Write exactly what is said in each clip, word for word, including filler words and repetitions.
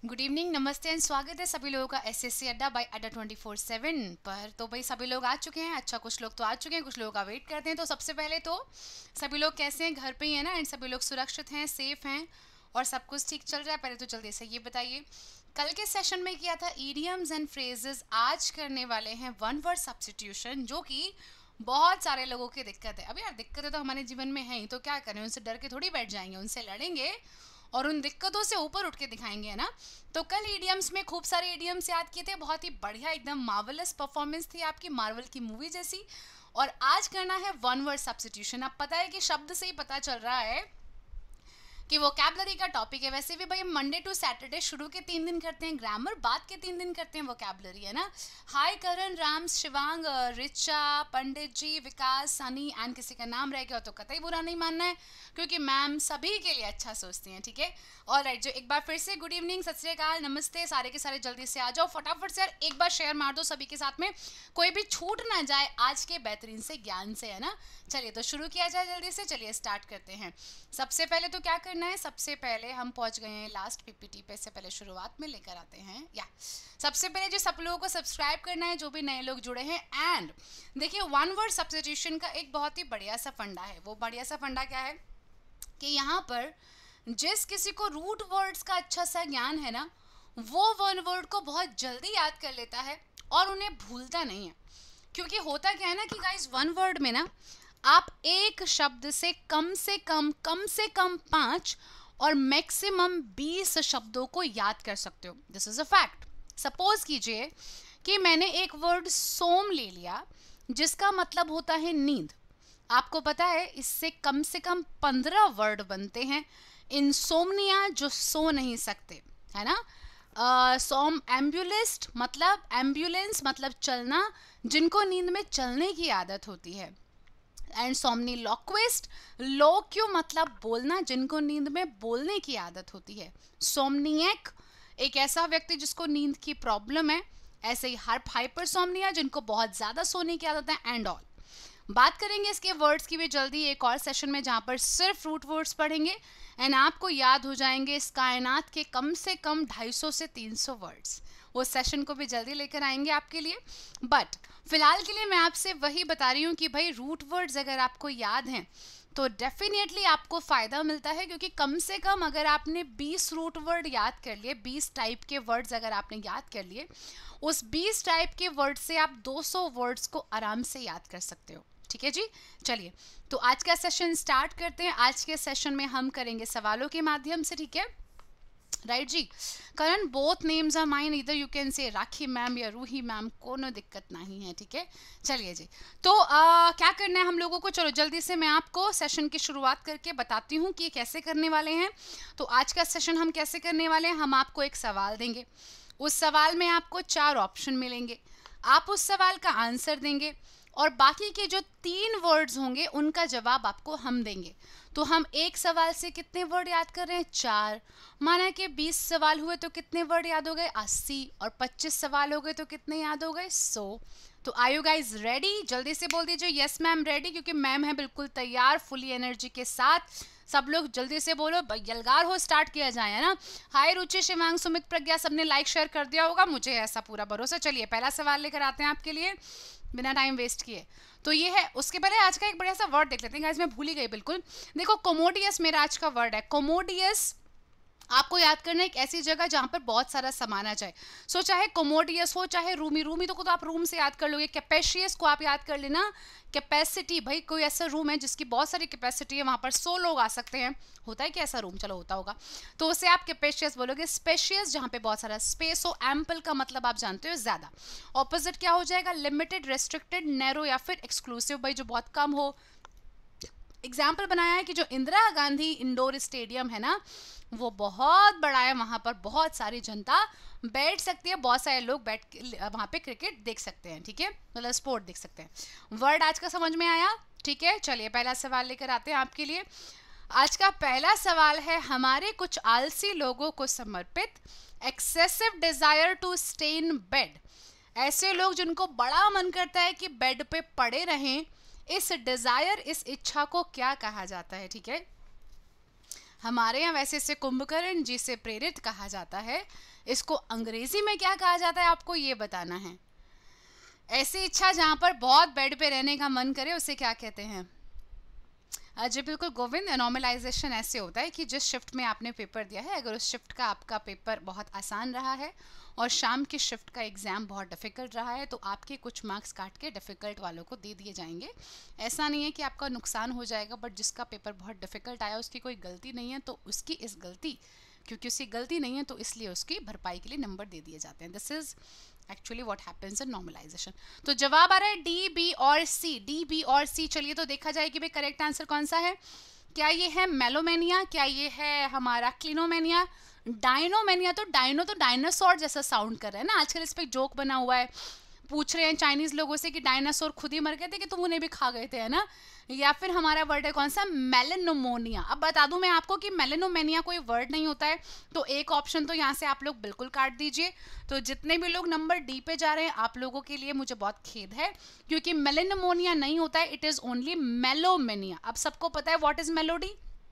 Good evening, नमस्ते and स्वागत है सभी लोगों का एसएससी अड्डा बाय अड्डा ट्वेंटी फोर सेवन पर। तो भाई सभी लोग आ चुके हैं। अच्छा, कुछ लोग तो आ चुके हैं, कुछ लोग का वेट करते हैं। तो सबसे पहले तो सभी लोग कैसे हैं? घर पे ही है ना? एंड सभी लोग सुरक्षित हैं, सेफ हैं और सब कुछ ठीक चल रहा है? पहले तो जल्दी से ये बताइए, कल के सेशन में किया था ईडियम्स एंड फ्रेजेस, आज करने वाले हैं वन वर्ड सब्स्टिट्यूशन, जो कि बहुत सारे लोगों की दिक्कत है। अब यार दिक्कतें तो हमारे जीवन में है ही, तो क्या करें, उनसे डर के थोड़ी बैठ जाएंगे, उनसे लड़ेंगे और उन दिक्कतों से ऊपर उठ के दिखाएंगे, है ना? तो कल ईडियम्स में खूब सारे ईडियम्स याद किए थे, बहुत ही बढ़िया, एकदम मार्वलस परफॉर्मेंस थी आपकी, मार्वल की मूवी जैसी। और आज करना है वन वर्ड सब्स्टिट्यूशन। अब पता है कि शब्द से ही पता चल रहा है कि वोकैबलरी का टॉपिक है। वैसे भी भाई मंडे टू सैटरडे शुरू के तीन दिन करते हैं ग्रामर, बाद के तीन दिन करते हैं वोकैबलरी, है ना? हाय करण, राम, शिवांग, रिचा, पंडित जी, विकास, सनी एंड किसी का नाम रह गया तो कतई बुरा नहीं मानना है, क्योंकि मैम सभी के लिए अच्छा सोचती हैं, ठीक है? और राइट, जो एक बार फिर से गुड इवनिंग, सत श्री अकाल, नमस्ते, सारे के सारे जल्दी से आ जाओ फटाफट से यार, एक बार शेयर मार दो सभी के साथ में, कोई भी छूट ना जाए आज के बेहतरीन से ज्ञान से, है ना? चलिए तो शुरू किया जाए जल्दी से, चलिए स्टार्ट करते हैं। सबसे पहले तो क्या करना है, सबसे पहले हम पहुंच गए हैं लास्ट पीपीटी पे, से पहले शुरुआत में लेकर आते हैं। या सबसे पहले जो सब लोगों को सब्सक्राइब करना है, जो भी नए लोग जुड़े हैं। एंड देखिए, वन वर्ड सब्स्टिट्यूशन का एक बहुत ही बढ़िया सा फंडा है। वो बढ़िया सा फंडा क्या है कि यहाँ पर जिस किसी को रूट वर्ड्स का अच्छा सा ज्ञान है ना, वो वन वर्ड को बहुत जल्दी याद कर लेता है और उन्हें भूलता नहीं है। क्योंकि होता क्या है ना कि गाइस, वन वर्ड में ना आप एक शब्द से कम से कम कम से कम पाँच और मैक्सिमम बीस शब्दों को याद कर सकते हो। This is a fact. Suppose कीजिए कि मैंने एक वर्ड सोम ले लिया, जिसका मतलब होता है नींद। आपको पता है इससे कम से कम पंद्रह वर्ड बनते हैं। इंसोम्निया, जो सो नहीं सकते, है ना? सोम एम्बुलिस्ट, मतलब एम्बुलेंस मतलब चलना, जिनको नींद में चलने की आदत होती है। एंड सोमनीलॉक्विस्ट, लोक्यू मतलब बोलना, जिनको नींद में बोलने की आदत होती है। सोमनियक, एक ऐसा व्यक्ति जिसको नींद की प्रॉब्लम है। ऐसे ही हर हाइपरसोमनिया, जिनको बहुत ज़्यादा सोने की आदत है। एंड ऑल बात करेंगे इसके वर्ड्स की भी जल्दी एक और सेशन में, जहाँ पर सिर्फ रूट वर्ड्स पढ़ेंगे एंड आपको याद हो जाएंगे इस कायनात के कम से कम ढाई सौ से तीन सौ वर्ड्स। वो सेशन को भी जल्दी लेकर आएंगे आपके लिए। बट फिलहाल के लिए मैं आपसे वही बता रही हूँ कि भाई रूट वर्ड्स अगर आपको याद हैं तो डेफिनेटली आपको फ़ायदा मिलता है, क्योंकि कम से कम अगर आपने बीस रूट वर्ड याद कर लिए, बीस टाइप के वर्ड्स अगर आपने याद कर लिए, उस बीस टाइप के वर्ड से आप दो सौ वर्ड्स को आराम से याद कर सकते हो। ठीक है जी, चलिए तो आज का सेशन स्टार्ट करते हैं। आज के सेशन में हम करेंगे सवालों के माध्यम से, ठीक है? राइट जी। Karan, both names are mine, इधर you can say Rakhi ma'am या रूही मैम, कोनो दिक्कत नहीं है, ठीक है? चलिए जी, तो आ, क्या करना है हम लोगों को, चलो जल्दी से मैं आपको सेशन की शुरुआत करके बताती हूँ कि ये कैसे करने वाले हैं। तो आज का सेशन हम कैसे करने वाले हैं, हम आपको एक सवाल देंगे, उस सवाल में आपको चार ऑप्शन मिलेंगे, आप उस सवाल का आंसर देंगे और बाकी के जो तीन वर्ड्स होंगे उनका जवाब आपको हम देंगे। तो हम एक सवाल से कितने वर्ड याद कर रहे हैं? चार। माना कि बीस सवाल हुए तो कितने वर्ड याद हो गए? अस्सी। और पच्चीस सवाल हो गए तो कितने याद हो गए? सौ। तो आर यू गाइज रेडी? जल्दी से बोल दीजिए यस मैम रेडी, क्योंकि मैम है बिल्कुल तैयार फुली एनर्जी के साथ। सब लोग जल्दी से बोलो, यलगार हो, स्टार्ट किया जाए, है ना? हाय रुचि, शिवांग, सुमित, प्रज्ञा, सबने लाइक शेयर कर दिया होगा, मुझे ऐसा पूरा भरोसा। चलिए पहला सवाल लेकर आते हैं आपके लिए बिना टाइम वेस्ट किए। तो ये है, उसके पहले आज का एक बढ़िया सा वर्ड देख लेते हैं गाइस, मैं भूल ही गई बिल्कुल। देखो, कोमोडियस मेरा आज का वर्ड है। कोमोडियस आपको याद करना है एक ऐसी जगह जहां पर बहुत सारा सामान आ जाए। सो चाहे कोमोडियस हो चाहे रूमी, रूमी तो को तो आप रूम से याद कर लोगे। कैपेशियस को आप याद कर लेना, कैपेसिटी, भाई कोई ऐसा रूम है जिसकी बहुत सारी कैपेसिटी है, वहां पर सौ लोग आ सकते हैं। होता है कि ऐसा रूम, चलो होता होगा, तो उसे आप कैपेशियस बोलोगे। स्पेशियस, जहां पे बहुत सारा स्पेस हो। एम्पल का मतलब आप जानते हो ज्यादा। ऑपोजिट क्या हो जाएगा? लिमिटेड, रेस्ट्रिक्टेड, नैरो या फिर एक्सक्लूसिव, भाई जो बहुत कम हो। एग्जाम्पल बनाया है कि जो इंदिरा गांधी इंडोर स्टेडियम है ना, वो बहुत बड़ा है, वहां पर बहुत सारी जनता बैठ सकती है, बहुत सारे लोग बैठ वहां पे क्रिकेट देख सकते हैं, ठीक है? मतलब स्पोर्ट देख सकते हैं। वर्ड आज का समझ में आया? ठीक है, चलिए पहला सवाल लेकर आते हैं आपके लिए। आज का पहला सवाल है हमारे कुछ आलसी लोगों को समर्पित। Excessive desire to stay in bed, ऐसे लोग जिनको बड़ा मन करता है कि बेड पे पड़े रहें, इस डिजायर, इस इच्छा को क्या कहा जाता है? ठीक है, हमारे यहाँ वैसे इसे कुंभकर्ण जी से प्रेरित कहा जाता है। इसको अंग्रेजी में क्या कहा जाता है आपको ये बताना है। ऐसी इच्छा जहाँ पर बहुत बेड पे रहने का मन करे उसे क्या कहते हैं? जी बिल्कुल गोविंद, नॉर्मलाइजेशन ऐसे होता है कि जिस शिफ्ट में आपने पेपर दिया है, अगर उस शिफ्ट का आपका पेपर बहुत आसान रहा है और शाम की शिफ्ट का एग्ज़ाम बहुत डिफ़िकल्ट रहा है, तो आपके कुछ मार्क्स काट के डिफ़िकल्ट वालों को दे दिए जाएंगे। ऐसा नहीं है कि आपका नुकसान हो जाएगा, बट जिसका पेपर बहुत डिफ़िकल्ट आया उसकी कोई गलती नहीं है, तो उसकी इस गलती क्योंकि उसकी गलती नहीं है तो इसलिए उसकी भरपाई के लिए नंबर दे दिए जाते हैं। This is actually what happens in normalization. तो जवाब आ रहा है डी, बी और सी। डी, बी और सी। चलिए तो देखा जाए कि भाई करेक्ट आंसर कौन सा है। क्या ये है मेलोमेनिया, क्या ये है हमारा क्लिनोमेनिया, डायनोमेनिया? तो डायनो तो डायनासोर जैसा साउंड कर रहा है ना, आजकल इस पर जोक बना हुआ है, पूछ रहे हैं चाइनीज लोगों से कि डायनासोर खुद ही मर गए थे कि तुम उन्हें भी खा गए थे, है ना। या फिर हमारा वर्ड है कौन सा, मेलेनोमोनिया। अब बता दूं मैं आपको कि मेलेनोमेनिया कोई वर्ड नहीं होता है, तो एक ऑप्शन तो यहाँ से आप लोग बिल्कुल काट दीजिए। तो जितने भी लोग नंबर डी पे जा रहे हैं आप लोगों के लिए मुझे बहुत खेद है, क्योंकि मेलेनोमोनिया नहीं होता है, इट इज ओनली मेलोमेनिया। अब सबको पता है व्हाट इज मेलोडी।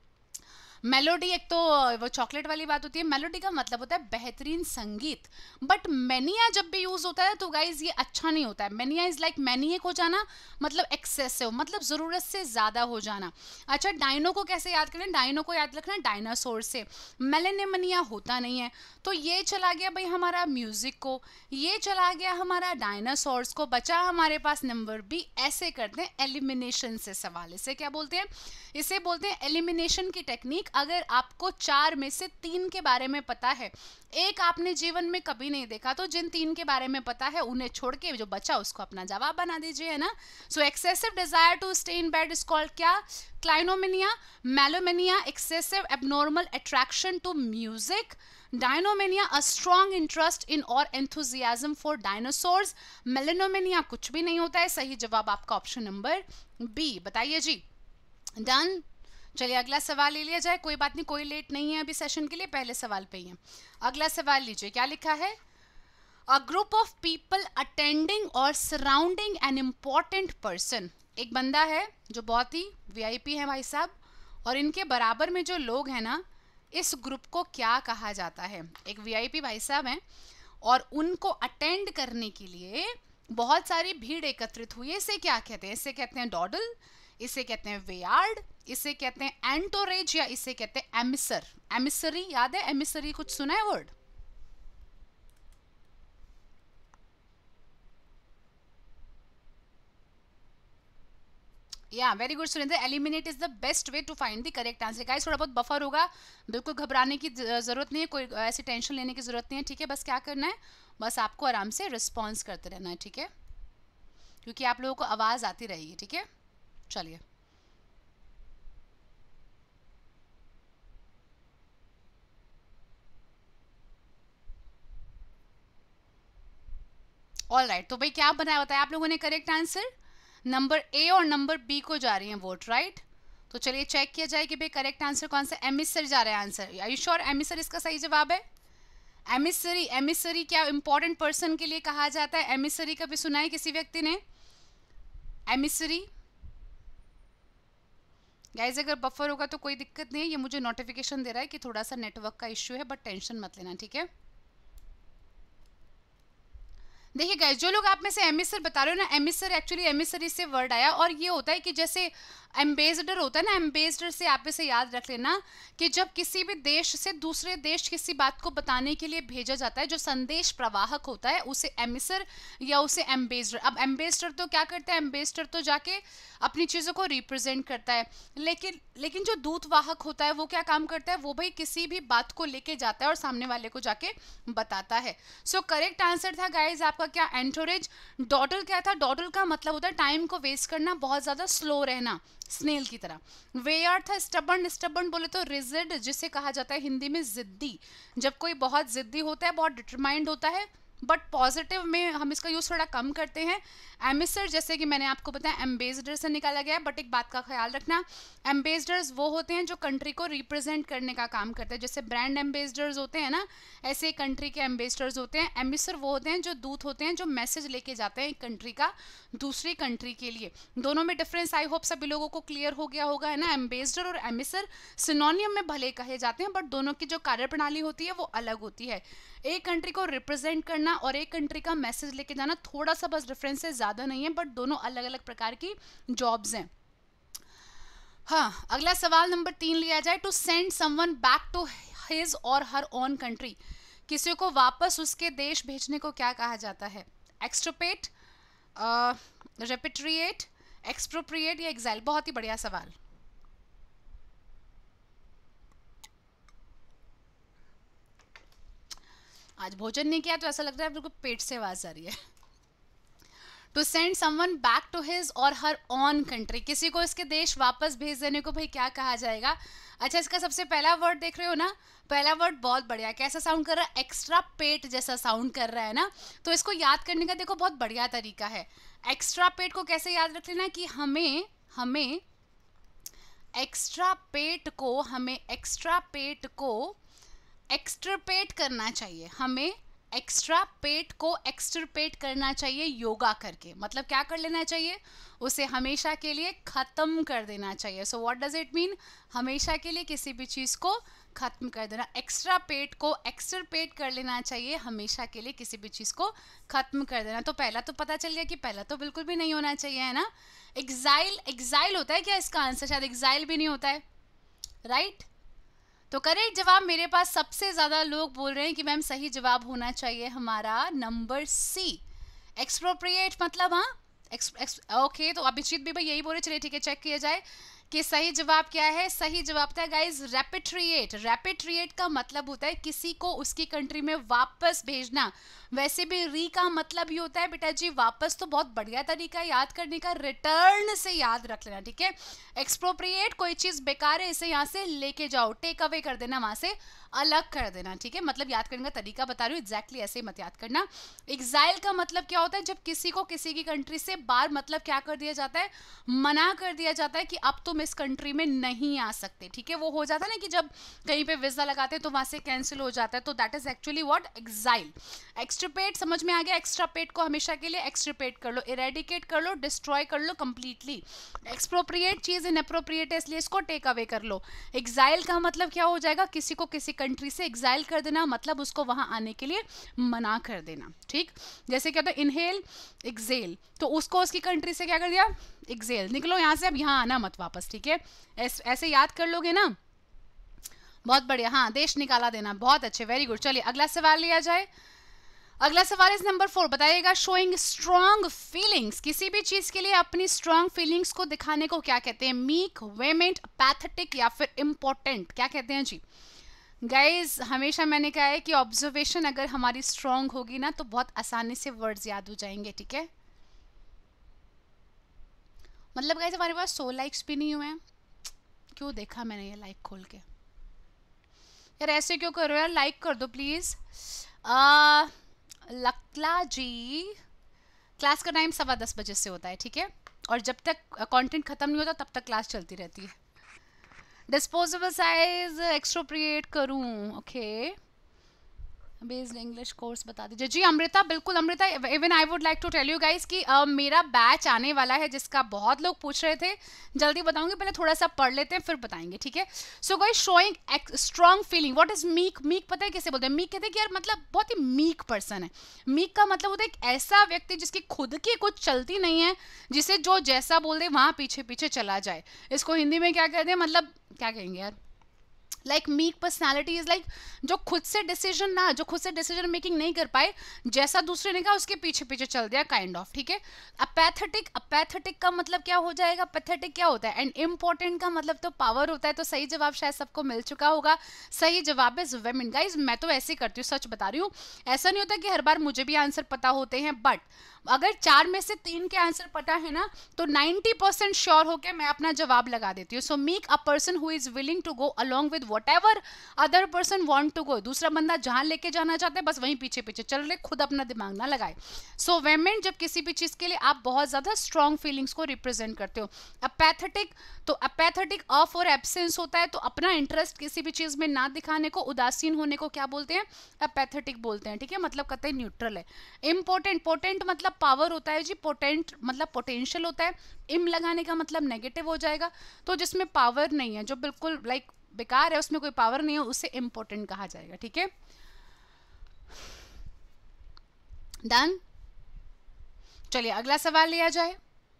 मेलोडी एक तो वो चॉकलेट वाली बात होती है, मेलोडी का मतलब होता है बेहतरीन संगीत। बट मेनिया जब भी यूज होता है तो गाइज ये अच्छा नहीं होता है। मेनिया इज लाइक मैनिएक हो जाना, मतलब एक्सेसिव, मतलब जरूरत से ज्यादा हो जाना। अच्छा, डायनो को कैसे याद करें? डायनो को याद रखना डायनासोर से। मेलेनेमनिया होता नहीं है। तो ये चला गया भाई हमारा म्यूजिक को, ये चला गया हमारा डायनासोर्स को, बचा हमारे पास नंबर बी। ऐसे करते हैं एलिमिनेशन से सवाल। इसे क्या बोलते हैं? इसे बोलते हैं एलिमिनेशन की टेक्निक। अगर आपको चार में से तीन के बारे में पता है, एक आपने जीवन में कभी नहीं देखा, तो जिन तीन के बारे में पता है उन्हें छोड़ के जो बचा उसको अपना जवाब बना दीजिए, है ना। So excessive desire to stay in bed is called क्या? Clinomania. Melomania excessive abnormal attraction to music. Dinomania a strong interest in or enthusiasm for dinosaurs. मेलेनोमेनिया कुछ भी नहीं होता है। सही जवाब आपका ऑप्शन नंबर बी। बताइए जी, डन। चलिए अगला सवाल ले लिया जाए। कोई बात नहीं, कोई लेट नहीं है अभी सेशन के लिए, पहले सवाल पे ही है। अगला सवाल लीजिए, क्या लिखा है? A group of people attending or surrounding an important person. एक बंदा है जो बहुत ही वीआईपी है भाई साहब, और इनके बराबर में जो लोग हैं ना, इस ग्रुप को क्या कहा जाता है? एक वीआईपी भाई साहब हैं और उनको अटेंड करने के लिए बहुत सारी भीड़ एकत्रित हुई है। इसे क्या कहते हैं? इसे कहते हैं डॉडल, इसे कहते हैं वेयार्ड, इसे कहते हैं एंटोरेज, या इसे कहते हैं एमिसर। एमिसरी याद है? एमिसरी कुछ सुना है वर्ड? या very good Surendra. Eliminate is the best way to find the correct answer. Guys थोड़ा बहुत बफर होगा, बिल्कुल घबराने की जरूरत नहीं है, कोई ऐसी टेंशन लेने की जरूरत नहीं है, ठीक है। बस क्या करना है, बस आपको आराम से रिस्पॉन्स करते रहना है, ठीक है, क्योंकि आप लोगों को आवाज़ आती रहेगी, ठीक है। चलिए ऑल राइट। तो भाई क्या बनाया बताया आप लोगों ने करेक्ट आंसर? नंबर ए और नंबर बी को जा रही है वोट, राइट। तो चलिए चेक किया जाए कि भाई करेक्ट आंसर कौन सा। एमिसर जा रहा है answer. Are you sure emissary इसका सही जवाब है? एमिसरी, एमिसरी क्या इंपॉर्टेंट पर्सन के लिए कहा जाता है? एमिसरी कभी सुना है किसी व्यक्ति ने? एमिसरी गाइज अगर बफर होगा तो कोई दिक्कत नहीं है, ये मुझे नोटिफिकेशन दे रहा है कि थोड़ा सा नेटवर्क का इश्यू है, बट टेंशन मत लेना, ठीक है। देखिए गाइस, जो लोग आप में से एमिसर बता रहे हो ना, एमिसर एक्चुअली एमिसरी से वर्ड आया, और ये होता है कि जैसे एम्बेसडर होता है ना, एम्बेसडर से आप इसे याद रख लेना कि जब किसी भी देश से दूसरे देश किसी बात को बताने के लिए भेजा जाता है, जो संदेश प्रवाहक होता है उसे एमिसर या उसे एम्बेसडर। अब एम्बेसडर तो क्या करता है? एम्बेसडर तो जाके अपनी चीज़ों को रिप्रेजेंट करता है, लेकिन लेकिन जो दूतवाहक होता है वो क्या काम करता है? वो भाई किसी भी बात को लेके जाता है और सामने वाले को जाके बताता है। सो करेक्ट आंसर था गाइज आपका क्या? एंटोरेज। डॉडल क्या था? डॉडल का मतलब होता है टाइम को वेस्ट करना, बहुत ज़्यादा स्लो रहना, स्नेल की तरह। वेयर था स्टबर्न। स्टबर्न बोले तो रिजिड, जिसे कहा जाता है हिंदी में जिद्दी। जब कोई बहुत जिद्दी होता है, बहुत डिटरमाइंड होता है, बट पॉजिटिव में हम इसका यूज़ थोड़ा कम करते हैं। एम्बेसडर जैसे कि मैंने आपको बताया एम्बेसडर से निकाला गया है, बट एक बात का ख्याल रखना, एम्बेसडर्स वो होते हैं जो कंट्री को रिप्रेजेंट करने का काम करते हैं। जैसे ब्रांड एम्बेसडर्स होते हैं ना, ऐसे कंट्री के एम्बेसडर्स होते हैं। एम्बेसडर वो होते हैं जो दूत होते हैं, जो मैसेज लेके जाते हैं एक कंट्री का दूसरी कंट्री के लिए। दोनों में डिफरेंस आई होप सभी लोगों को क्लियर हो गया होगा, है ना। एम्बेसडर और एम्बेसडर सिनोनियम में भले कहे जाते हैं, बट दोनों की जो कार्यप्रणाली होती है वो अलग होती है। एक कंट्री को रिप्रेजेंट करना और एक कंट्री का मैसेज लेके जाना थोड़ा सा बस डिफरेंस है, ज़्यादा नहीं है, बट दोनों अलग अलग प्रकार की जॉब्स हैं। हाँ, अगला सवाल नंबर तीन लिया जाए। To send someone back to his or her own country, किसी को वापस उसके देश भेजने को क्या कहा जाता है? एक्सट्रोपेट, रेपेट्रिएट, एक्सप्रोप्रिएट या एग्जाइल? बहुत ही बढ़िया सवाल। आज भोजन नहीं किया तो ऐसा लग रहा है बिल्कुल पेट से आवाज आ रही है। To send someone back to his or her on country, किसी को इसके देश वापस भेज देने को भाई क्या कहा जाएगा? अच्छा, इसका सबसे पहला वर्ड देख रहे हो ना, पहला वर्ड बहुत बढ़िया, कैसा साउंड कर रहा है? एक्स्ट्रा पेट जैसा साउंड कर रहा है ना। तो इसको याद करने का देखो बहुत बढ़िया तरीका है। एक्स्ट्रा पेट को कैसे याद रख लेना कि हमें हमें एक्स्ट्रा पेट को हमें एक्स्ट्रा पेट को एक्सट्रपेट करना चाहिए। हमें एक्स्ट्रा पेट को एक्सट्रपेट करना चाहिए योगा करके। मतलब क्या कर लेना चाहिए? उसे हमेशा के लिए ख़त्म कर देना चाहिए। So what does it mean? हमेशा के लिए किसी भी चीज़ को ख़त्म कर देना। एक्स्ट्रा पेट को एक्सट्रपेट कर लेना चाहिए, हमेशा के लिए किसी भी चीज़ को ख़त्म कर देना। तो पहला तो पता चल गया कि पहला तो बिल्कुल भी नहीं होना चाहिए, है ना। एग्जाइल, एग्जाइल होता है क्या इसका आंसर? शायद एग्जाइल भी नहीं होता है, राइट right? तो करेक्ट जवाब मेरे पास सबसे ज़्यादा लोग बोल रहे हैं कि मैम सही जवाब होना चाहिए हमारा नंबर सी, एक्सप्रोप्रिएट। मतलब हाँ, एक्स, एक्स, ओके, तो अभिजीत भी भाई यही बोल रहे, चलिए ठीक है, चेक किया जाए कि सही जवाब क्या है। सही जवाब था गाइज रेपेट्रिएट। रेपेट्रिएट का मतलब होता है किसी को उसकी कंट्री में वापस भेजना। वैसे भी री का मतलब ही होता है बेटा जी वापस, तो बहुत बढ़िया तरीका है याद करने का, रिटर्न से याद रख लेना, ठीक है। एक्सप्रोप्रिएट, कोई चीज़ बेकार है इसे यहाँ से लेके जाओ, टेक अवे कर देना, वहाँ से अलग कर देना, ठीक है। मतलब याद करने का तरीका बता रही हूँ, एग्जैक्टली ऐसे ही मत याद करना। एग्जाइल का मतलब क्या होता है? जब किसी को किसी की कंट्री से बाहर मतलब क्या कर दिया जाता है? मना कर दिया जाता है कि अब तुम इस कंट्री में नहीं आ सकते, ठीक है। वो हो जाता है ना कि जब कहीं पे वीजा लगाते हैं तो वहाँ से कैंसिल हो जाता है, तो that is actually what? Exile. Extirpate समझ में आ गया? एक्स्ट्रापेट को हमेशा के लिए एक्सट्रपेट कर लो, इरेडिकेट कर लो, डिस्ट्रॉय कर लो कंप्लीटली। एक्सप्रोप्रिएट चीज़ इनअप्रोप्रिएट है इसलिए इसको टेक अवे कर लो। एग्जाइल का मतलब क्या हो जाएगा? किसी को किसी कंट्री से एग्जाइल कर देना, मतलब उसको वहाँ आने के लिए मना कर देना, ठीक। जैसे क्या होता है? इनहेल, एक्सेल, तो उसको उसकी कंट्री से क्या कर दिया? एक्सेल, निकलो यहाँ से, अब यहाँ आना मत वापस, ठीक है। ऐसे याद कर लोगे ना, बहुत बढ़िया। हाँ, देश निकाला देना, बहुत अच्छे, वेरी गुड। चलिए अगला सवाल लिया जाए। अगला सवाल इज नंबर फोर, बताइएगा शोइंग स्ट्रॉन्ग फीलिंग्स, किसी भी चीज के लिए अपनी स्ट्रॉन्ग फीलिंग्स को दिखाने को क्या कहते हैं? मीक, वेमेंट, पैथेटिक या फिर इम्पोर्टेंट, क्या कहते हैं जी? गाइज हमेशा मैंने कहा है कि ऑब्जर्वेशन अगर हमारी स्ट्रॉन्ग होगी ना तो बहुत आसानी से वर्ड्स याद हो जाएंगे, ठीक है। मतलब गाइज हमारे पास सौ लाइक्स भी नहीं हुए हैं, क्यों देखा मैंने ये लाइक खोल के? यार ऐसे क्यों कर रहे हो यार, लाइक कर दो प्लीज। आ, लकला जी, क्लास का टाइम सवा दस बजे से होता है, ठीक है, और जब तक कंटेंट खत्म नहीं होता तब तक क्लास चलती रहती है। डिस्पोजेबल साइज एक्सट्रोप्रिएट करूं, ओके, बेस्ड इंग्लिश कोर्स बता दीजिए जी। अमृता, बिल्कुल Amrita, even I would like to tell you guys कि uh, मेरा बैच आने वाला है जिसका बहुत लोग पूछ रहे थे, जल्दी बताऊंगी, पहले थोड़ा सा पढ़ लेते हैं फिर बताएंगे, ठीक है। So guys showing strong feeling, what is meek? Meek पता है कैसे बोलते हैं? मीक कहते हैं कि यार मतलब बहुत ही मीक पर्सन है। मीक का मतलब होता है एक ऐसा व्यक्ति जिसकी खुद की कुछ चलती नहीं है, जिसे जो जैसा बोल दे वहाँ पीछे पीछे चला जाए। इसको हिंदी में क्या कहते हैं? मतलब क्या कहेंगे यार, like meek personality is like जो खुद से डिसीजन ना जो खुद से डिसीजन मेकिंग नहीं कर पाए, जैसा दूसरे ने कहा उसके पीछे पीछे चल दिया, काइंड ऑफ, ठीक है। अपैथेटिक, अपैथेटिक का मतलब क्या हो जाएगा? पैथेटिक क्या होता है? एंड इम्पोर्टेंट का मतलब तो पावर होता है। तो सही जवाब शायद सबको मिल चुका होगा, सही जवाब इज वेमेन। गाइज मैं तो ऐसे ही करती हूँ, सच बता रही हूँ, ऐसा नहीं होता कि हर बार मुझे भी आंसर पता होते हैं, बट अगर चार में से तीन के आंसर पता है ना तो नाइन्टी परसेंट श्योर होकर मैं अपना जवाब लगा देती हूँ. So meek a person who is willing to go along with whatever other person want to go. दूसरा बंदा जहां लेके जाना चाहते हैं बस वहीं पीछे पीछे चल रहे, खुद अपना दिमाग ना लगाए. सो वेमेन जब किसी भी चीज के लिए आप बहुत ज्यादा स्ट्रॉन्ग फीलिंग्स को रिप्रेजेंट करते हो. अपैथेटिक, तो अपैथेटिक अ फॉर एब्सेंस होता है, तो अपना इंटरेस्ट किसी भी चीज में ना दिखाने को, उदासीन होने को क्या बोलते हैं? अपैथेटिक बोलते हैं. ठीक है, मतलब कतई न्यूट्रल है. इम्पोर्टेंट, पोटेंट मतलब पावर होता है जी, पोटेंट मतलब पोटेंशियल होता है. इम लगाने का मतलब नेगेटिव हो जाएगा. तो जिसमें पावर नहीं है, जो बिल्कुल लाइक बेकार है, उसमें कोई पावर नहीं है, उसे इम्पोर्टेंट कहा जाएगा. ठीक है, डन. चलिए अगला सवाल लिया जाए.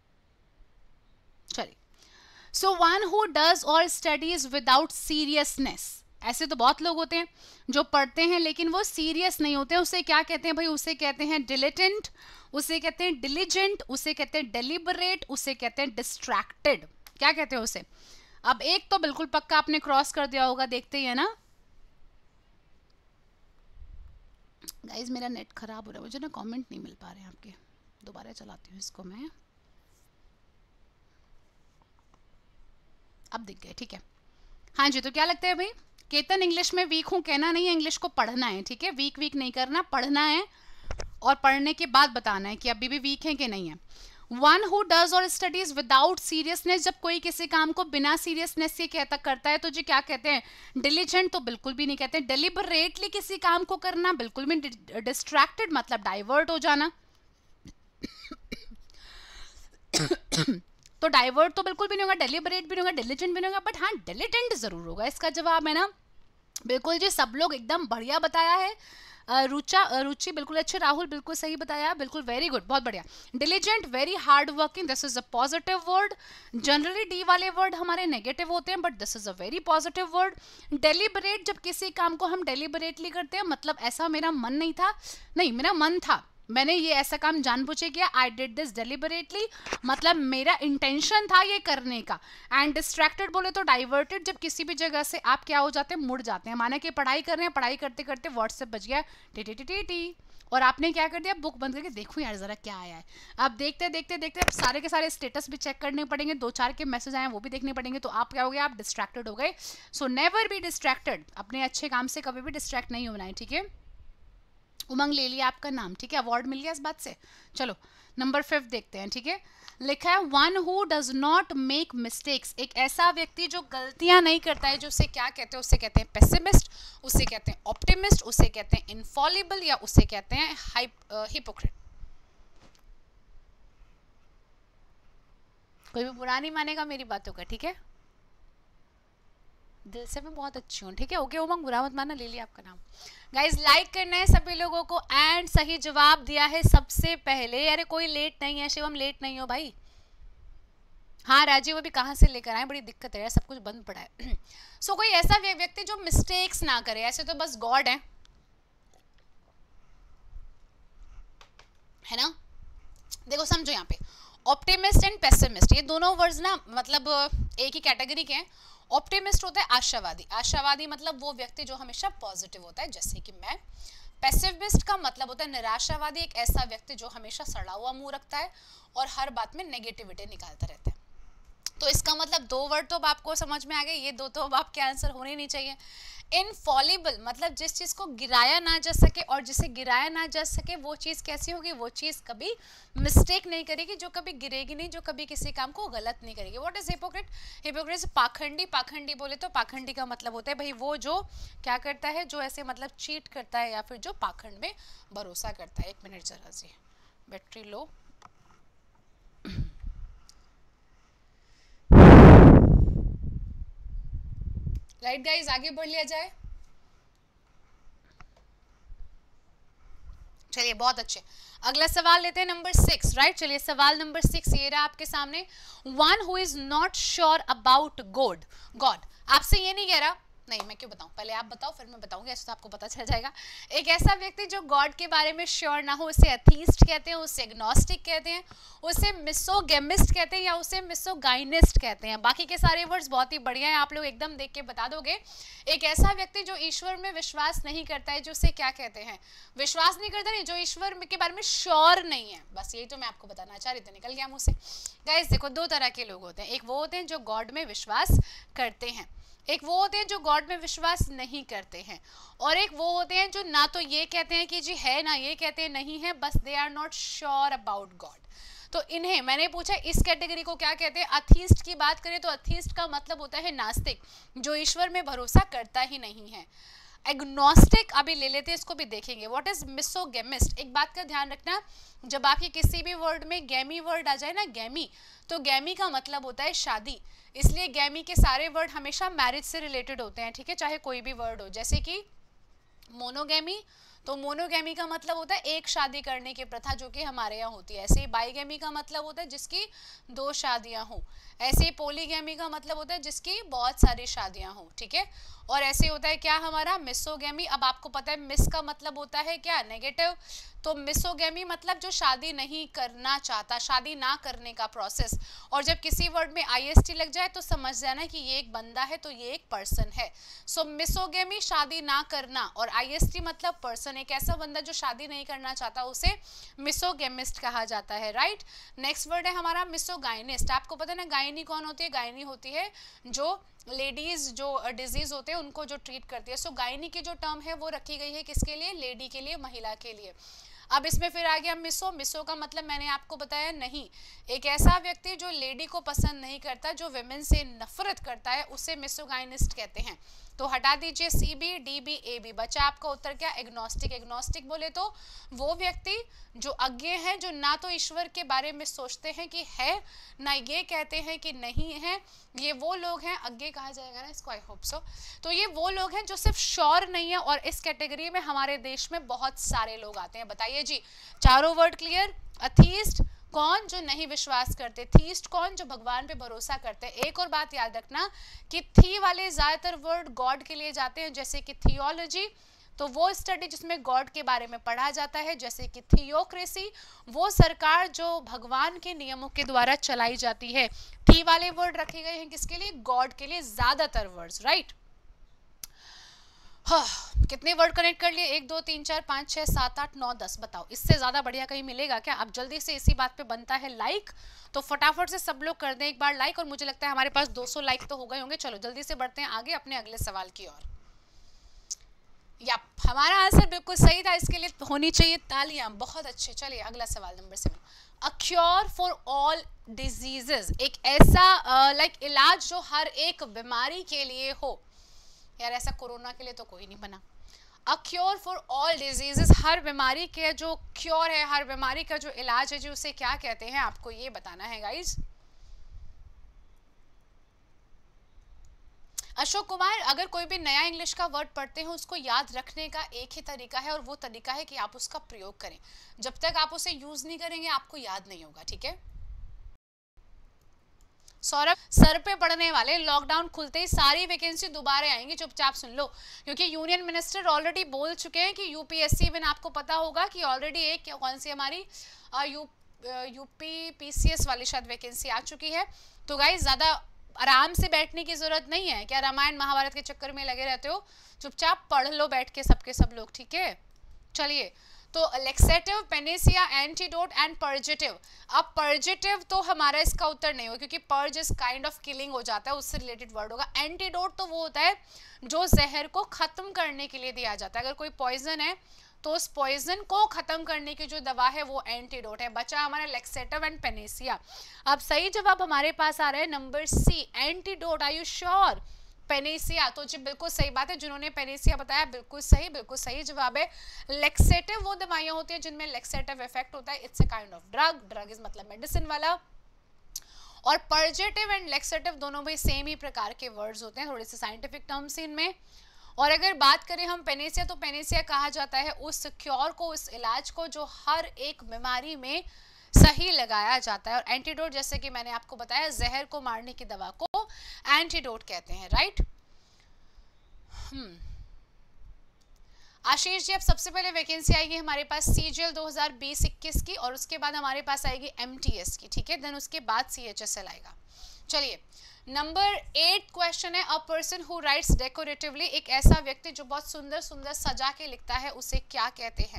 चलिए, so one who does or studies without seriousness. ऐसे तो बहुत लोग होते हैं जो पढ़ते हैं लेकिन वो सीरियस नहीं होते हैं. उसे क्या कहते हैं भाई? उसे कहते हैं डिलिटेंट, उसे कहते हैं डिलीजेंट, उसे कहते हैं डेलिबरेट, उसे कहते हैं डिस्ट्रैक्टेड. क्या कहते हैं उसे? अब एक तो बिल्कुल पक्का आपने क्रॉस कर दिया होगा, देखते ही है ना. गाइज मेरा नेट खराब हो रहा है, मुझे ना कमेंट नहीं मिल पा रहे हैं आपके. दोबारा चलाती हूँ इसको मैं. अब दिख गए. ठीक है, हाँ जी. तो क्या लगता है भाई? केतन इंग्लिश में वीक हूँ कहना नहीं है, इंग्लिश को पढ़ना है. ठीक है, वीक वीक नहीं करना, पढ़ना है और पढ़ने के बाद बताना है कि अभी भी वीक है कि नहीं है. One who does or studies without seriousness. जब कोई किसी काम को बिना सीरियसनेस से कहता करता है तो जी क्या कहते हैं? डिलीजेंट तो बिल्कुल भी नहीं कहते. डेलिबरेटली किसी काम को करना बिल्कुल भी. डिस्ट्रैक्टेड मतलब डाइवर्ट हो जाना. तो डाइवर्ट तो बिल्कुल भी नहीं होगा, डेलिबरेट भी नहीं होगा, डिलीजेंट भी नहीं होगा, बट हाँ डिलिटेंट जरूर होगा. इसका जवाब है ना. बिल्कुल जी, सब लोग एकदम बढ़िया बताया है. रुचा, रुचि बिल्कुल अच्छे, राहुल बिल्कुल सही बताया, बिल्कुल वेरी गुड, बहुत बढ़िया. Diligent, very hard working, this is a positive word. Generally D वाले वर्ड हमारे नेगेटिव होते हैं but this is a very positive word. Deliberate, जब किसी काम को हम डेलिबरेटली करते हैं मतलब ऐसा मेरा मन नहीं था, नहीं मेरा मन था, मैंने ये ऐसा काम जानबूझ के किया. आई डिड दिस डेलिबरेटली, मतलब मेरा इंटेंशन था ये करने का. एंड डिस्ट्रैक्टेड बोले तो डाइवर्टेड, जब किसी भी जगह से आप क्या हो जाते हैं? मुड़ जाते हैं. माना कि पढ़ाई कर रहे हैं, पढ़ाई करते करते व्हाट्सएप बज गया टी टी टी टी टी और आपने क्या कर दिया? बुक बंद करके देखो यार जरा क्या आया है. अब देखते देखते देखते अब सारे के सारे स्टेटस भी चेक करने पड़ेंगे, दो चार के मैसेज आए वो भी देखने पड़ेंगे. तो आप क्या हो गए? आप डिस्ट्रैक्टेड हो गए. So never be distracted. अपने अच्छे काम से कभी भी डिस्ट्रैक्ट नहीं होना है. ठीक है, उमंग ले लिया आपका नाम. ठीक है, अवार्ड मिल गया इस बात से. चलो नंबर फिफ्थ देखते हैं. ठीक है, लिखा है one who does not make mistakes. एक ऐसा व्यक्ति जो गलतियां नहीं करता है, जो उसे क्या कहते हैं? उसे कहते हैं पेसिमिस्ट, उसे कहते हैं ऑप्टिमिस्ट, उसे कहते हैं इनफॉलिबल, या उसे कहते हैं हिपोक्रेट. कोई भी बुरा नहीं मानेगा मेरी बातों का. ठीक है, दिल से मैं बहुत अच्छी हूँ. ठीक है, ओके उमंग, बुरा मत मानना, ले लिया आपका नाम. गाइज लाइक करना है सभी लोगों को. एंड सही जवाब दिया है सबसे पहले. अरे कोई लेट नहीं है शिवम, लेट नहीं हो भाई. हाँ राजीव, वो भी कहाँ से लेकर आए? बड़ी दिक्कत है यार, सब कुछ बंद पड़ा है. सो so, कोई ऐसा व्यक्ति जो मिस्टेक्स ना करे. ऐसे तो बस गॉड है है ना. देखो समझो यहाँ पे ऑप्टिमिस्ट एंड पेसिमिस्ट, ये दोनों वर्ड्स ना मतलब एक ही कैटेगरी के हैं. ऑप्टिमिस्ट होता है आशावादी. आशावादी मतलब वो व्यक्ति जो हमेशा पॉजिटिव होता है, जैसे कि मैं. पेसिमिस्ट का मतलब होता है निराशावादी, एक ऐसा व्यक्ति जो हमेशा सड़ा हुआ मुंह रखता है और हर बात में नेगेटिविटी निकालता रहता है. तो इसका मतलब दो वर्ड तो अब आपको समझ में आ गए, ये दो तो अब आपके आंसर होने नहीं चाहिए. इनफॉलिबल मतलब जिस चीज को गिराया ना जा सके, और जिसे गिराया ना जा सके वो चीज कैसी होगी? वो चीज कभी मिस्टेक नहीं करेगी, जो कभी गिरेगी नहीं, जो कभी किसी काम को गलत नहीं करेगी. What is hypocrite? हिपोक्रेट पाखंडी. पाखंडी बोले तो पाखंडी का मतलब होता है भाई वो जो क्या करता है, जो ऐसे मतलब चीट करता है या फिर जो पाखंड में भरोसा करता है. एक मिनट जरा सी, battery low. Right right guys, आगे बढ़ लिया जाए. चलिए बहुत अच्छे. अगला सवाल लेते हैं नंबर सिक्स. राइट, चलिए सवाल नंबर सिक्स ये रहा आपके सामने. One who is not sure about God. God आपसे ये नहीं कह रहा नहीं, मैं क्यों बताऊं, पहले आप बताओ फिर मैं बताऊंगी, ऐसे तो आपको पता चल जाएगा। एक ऐसा व्यक्ति जो गॉड के बारे में श्योर ना हो, उसे एथीस्ट कहते हैं, उसे एग्नोस्टिक कहते हैं, उसे मिसोगेमिस्ट कहते हैं या उसे मिसोगाइनिस्ट कहते हैं। बाकी के सारे वर्ड्स बहुत ही बढ़िया हैं, आप लोग एकदम देख के बता दोगे। एक ऐसा व्यक्ति जो ईश्वर में विश्वास नहीं करता है, जो उसे क्या कहते हैं, विश्वास नहीं करता नहीं, जो ईश्वर के बारे में श्योर नहीं है, बस यही तो मैं आपको बताना चाह रही थी, निकल गया मुंह से। गाइस देखो, दो तरह के लोग होते हैं, एक वो होते हैं जो गॉड में विश्वास करते हैं, एक वो होते हैं जो गॉड में विश्वास नहीं करते हैं, और एक वो होते हैं जो ना तो ये कहते हैं कि जी है, ना ये कहते हैं नहीं है, बस they are not sure about God. तो इन्हें मैंने पूछा इस कैटेगरी को क्या कहते हैं। अथीस्ट की बात करें तो अथीस्ट का मतलब होता है नास्तिक, जो ईश्वर में भरोसा करता ही नहीं है। एग्नोस्टिक अभी ले लेते हैं, इसको भी देखेंगे। व्हाट इज मिसोगेमिस्ट, एक बात का ध्यान रखना, जब आपके किसी भी वर्ड में गैमी वर्ड आ जाए ना, गैमी, तो गैमी का मतलब होता है शादी, इसलिए गैमी के सारे वर्ड हमेशा मैरिज से रिलेटेड होते हैं, ठीक है, चाहे कोई भी वर्ड हो। जैसे कि मोनोगैमी, तो मोनोगैमी का मतलब होता है एक शादी करने की प्रथा, जो कि हमारे यहाँ होती है। ऐसे ही बाईगैमी का मतलब होता है जिसकी दो शादियां हों। ऐसे ही पोलीगैमी का मतलब होता है जिसकी बहुत सारी शादियां हों, ठीक है। और ऐसे होता है क्या हमारा मिसोगैमी। अब आपको पता है मिस का मतलब होता है क्या, नेगेटिव, तो मिसोगैमी मतलब जो शादी नहीं करना चाहता, शादी ना करने का प्रोसेस। और जब किसी वर्ड में आईएसटी लग जाए तो समझ जाना कि ये एक बंदा है, तो ये एक पर्सन है। सो मिसोगैमी शादी ना करना, और आईएसटी मतलब पर्सन, एक ऐसा बंदा जो शादी नहीं करना चाहता, उसे मिसोगेमिस्ट कहा जाता है, राइट। नेक्स्ट वर्ड है हमारा मिसोगाइनिस्ट। आपको पता है ना गायनी कौन होती है, गायनी होती है जो लेडीज जो डिजीज होते हैं उनको जो ट्रीट करती है। सो गायनी की जो टर्म है वो रखी गई है किसके लिए, लेडी के लिए, महिला के लिए। अब इसमें फिर आ गया मिसो, मिसो का मतलब मैंने आपको बताया नहीं, एक ऐसा व्यक्ति जो लेडी को पसंद नहीं करता, जो विमेन से नफरत करता है, उसे मिसोगाइनिस्ट कहते हैं। तो हटा दीजिए C B, D B, A B, बचा आपका उत्तर क्या, एग्नोस्टिक। एग्नोस्टिक बोले तो वो व्यक्ति जो अज्ञ है, जो ना तो ईश्वर के बारे में सोचते हैं कि है, ना ये कहते हैं कि नहीं है, ये वो लोग हैं, अज्ञ कहा जाएगा ना इसको, आई होप सो। तो ये वो लोग हैं जो सिर्फ श्योर नहीं है, और इस कैटेगरी में हमारे देश में बहुत सारे लोग आते हैं। बताइए जी, चारों वर्ड क्लियर। अथीस्ट कौन, जो नहीं विश्वास करते, थीस्ट कौन, जो भगवान पे भरोसा करते हैं। एक और बात याद रखना कि थी वाले ज्यादातर वर्ड गॉड के लिए जाते हैं, जैसे कि थियोलॉजी, तो वो स्टडी जिसमें गॉड के बारे में पढ़ा जाता है। जैसे कि थियोक्रेसी, वो सरकार जो भगवान के नियमों के द्वारा चलाई जाती है। थी वाले वर्ड रखे गए हैं किसके लिए, गॉड के लिए, ज्यादातर वर्ड्स, राइट। हाँ, कितने वर्ड कनेक्ट कर लिए, एक दो तीन चार पाँच छः सात आठ नौ दस, बताओ इससे ज़्यादा बढ़िया कहीं मिलेगा क्या। अब जल्दी से इसी बात पे बनता है लाइक, तो फटाफट से सब लोग कर दें एक बार लाइक, और मुझे लगता है हमारे पास दो सौ लाइक तो हो गए होंगे। चलो जल्दी से बढ़ते हैं आगे अपने अगले सवाल की ओर। या हमारा आंसर बिल्कुल सही था, इसके लिए होनी चाहिए तालियां, बहुत अच्छे। चलिए अगला सवाल number seven, a cure for all diseases, एक ऐसा लाइक uh, like, इलाज जो हर एक बीमारी के लिए हो। यार ऐसा कोरोना के लिए तो कोई नहीं बना। A cure for all diseases, हर बीमारी के जो क्योर है, हर बीमारी का जो इलाज है, जो उसे क्या कहते हैं, आपको ये बताना है गाइज। अशोक कुमार, अगर कोई भी नया इंग्लिश का वर्ड पढ़ते हैं, उसको याद रखने का एक ही तरीका है, और वो तरीका है कि आप उसका प्रयोग करें। जब तक आप उसे यूज नहीं करेंगे आपको याद नहीं होगा, ठीक है। सौरभ, सर पे पड़ने वाले, लॉकडाउन खुलते ही सारी वैकेंसी दोबारा आएंगी, चुपचाप सुन लो, क्योंकि यूनियन मिनिस्टर ऑलरेडी बोल चुके हैं कि यूपीएससी में आपको पता होगा कि ऑलरेडी एक कौन सी हमारी यू यूपी पीसीएस वाली शायद वैकेंसी आ चुकी है। तो गाइस ज्यादा आराम से बैठने की जरूरत नहीं है, क्या रामायण महाभारत के चक्कर में लगे रहते हो, चुपचाप पढ़ लो बैठ के सबके सब लोग, ठीक है। चलिए, तो laxative, panacea, antidote and purgative. अब पर्जेटिव तो हमारा इसका उत्तर नहीं होगा, क्योंकि purge is kind of killing हो जाता है, उससे रिलेटेड वर्ड होगा। एंटीडोट तो वो होता है जो जहर को खत्म करने के लिए दिया जाता है। अगर कोई पॉइजन है तो उस पॉइजन को खत्म करने की जो दवा है वो एंटीडोट है। बचा हमारा लेक्सेटिव एंड पेनेसिया। अब सही जवाब हमारे पास आ रहा है number C, antidote. Are you sure? Panacea, तो जी बिल्कुल सही बात है, जिन्होंने पेनेसिया बताया बिल्कुल सही, बिल्कुल सही जवाब है। लेक्सेटिव वो दवाइयां होती है जिनमें लेक्सेटिव इफेक्ट होता है, it's a kind of drug, drug is मतलब मेडिसिन वाला। और पर्जेटिव एंड लेक्सेटिव दोनों भी सेम ही प्रकार के वर्ड्स होते हैं, थोड़े से साइंटिफिक टर्म्स इनमें। और अगर बात करें हम पेनेसिया, तो पेनेसिया कहा जाता है उस क्योर को, उस इलाज को जो हर एक बीमारी में सही लगाया जाता है। और एंटीडोट जैसे कि मैंने आपको बताया, जहर को मारने की दवा को एंटीडोट कहते हैं, राइट। हम्म आशीष जी, अब सबसे पहले वैकेंसी आएगी हमारे पास सीजीएल दो हज़ार बीस इक्कीस की, और उसके बाद हमारे पास आएगी एमटीएस की, ठीक है। देन उसके बाद सीएचएसएल आएगा। चलिए, नंबर एट क्वेश्चन है, a person who writes decoratively, एक ऐसा व्यक्ति जो बहुत सुंदर सुंदर सजा के लिखता है, उसे क्या कहते हैं?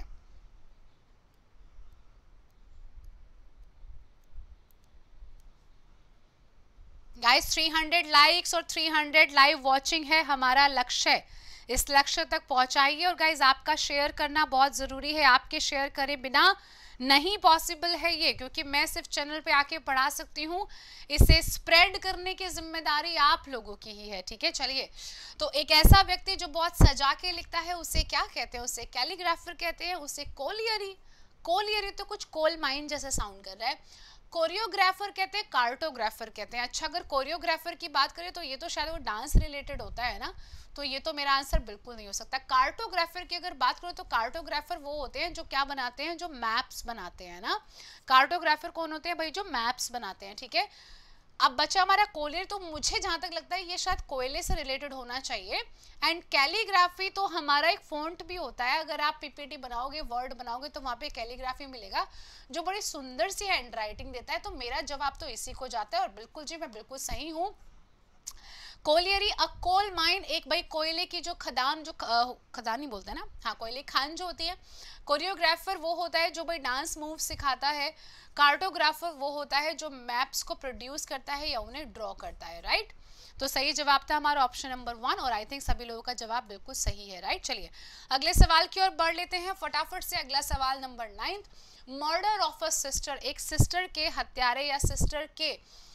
गाइस थ्री हंड्रेड लाइक्स और थ्री हंड्रेड लाइव वॉचिंग है हमारा लक्ष्य, इस लक्ष्य तक पहुंचाइए। और गाइज आपका शेयर करना बहुत ज़रूरी है, आपके शेयर करे बिना नहीं पॉसिबल है ये, क्योंकि मैं सिर्फ चैनल पे आके पढ़ा सकती हूँ, इसे स्प्रेड करने की जिम्मेदारी आप लोगों की ही है, ठीक है। चलिए, तो एक ऐसा व्यक्ति जो बहुत सजा के लिखता है उसे क्या कहते हैं? उसे कैलीग्राफर कहते हैं, उसे कोलियरी, कोलियरी तो कुछ कोल माइन जैसा साउंड कर रहा है। कोरियोग्राफर कहते हैं, कार्टोग्राफर कहते हैं। अच्छा, अगर कोरियोग्राफर की बात करें तो ये तो शायद वो डांस रिलेटेड होता है ना, तो ये तो मेरा आंसर बिल्कुल नहीं हो सकता। कार्टोग्राफर की अगर बात करो तो कार्टोग्राफर वो होते हैं जो क्या बनाते हैं, जो मैप्स बनाते हैं ना। कार्टोग्राफर कौन होते हैं भाई? जो मैप्स बनाते हैं, ठीक है। अब बचा हमारा कोलियर, तो मुझे जहां तक लगता है ये शायद कोयले से रिलेटेड होना चाहिए। एंड कैलीग्राफी तो हमारा एक फॉन्ट भी होता है, अगर आप पीपीटी बनाओगे, वर्ड बनाओगे, तो वहां पे कैलीग्राफी मिलेगा जो बड़ी सुंदर सी हैंड राइटिंग देता है। तो मेरा जवाब तो इसी को जाता है, और बिल्कुल जी मैं बिल्कुल सही हूँ। कोलियरी, अ कोल माइन, एक भाई कोयले की जो खदान, जो खदान ही बोलते हैं ना, हाँ कोयले खान जो होती है। कोरियोग्राफर वो होता है जो भाई डांस मूव सिखाता है। कार्टोग्राफर वो होता है जो मैप्स को प्रोड्यूस करता है या उन्हें ड्रॉ करता है, राइट। तो सही जवाब था हमारा ऑप्शन नंबर वन, और आई थिंक सभी लोगों का जवाब बिल्कुल सही है, राइट। चलिए अगले सवाल की ओर बढ़ लेते हैं फटाफट से। अगला सवाल number ninth, murder of a sister, एक सिस्टर के हत्यारे या सिस्टर के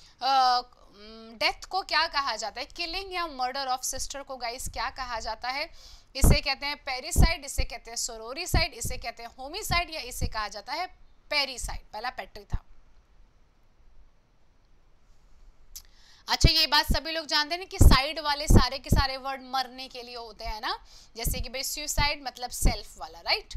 डेथ को क्या कहा जाता है? किलिंग या मर्डर ऑफ सिस्टर को गाइस क्या कहा जाता है? इसे कहते हैं पेरिसाइड, इसे कहते हैं सोरोरिसाइड, इसे कहते हैं होमिसाइड, या इसे कहा जाता है पेरिसाइड। पहला पेट्री था। अच्छा, ये बात सभी लोग जानते हैं कि साइड वाले सारे के सारे वर्ड मरने के लिए होते हैं ना, जैसे कि भाई सुसाइड मतलब सेल्फ वाला, राइट।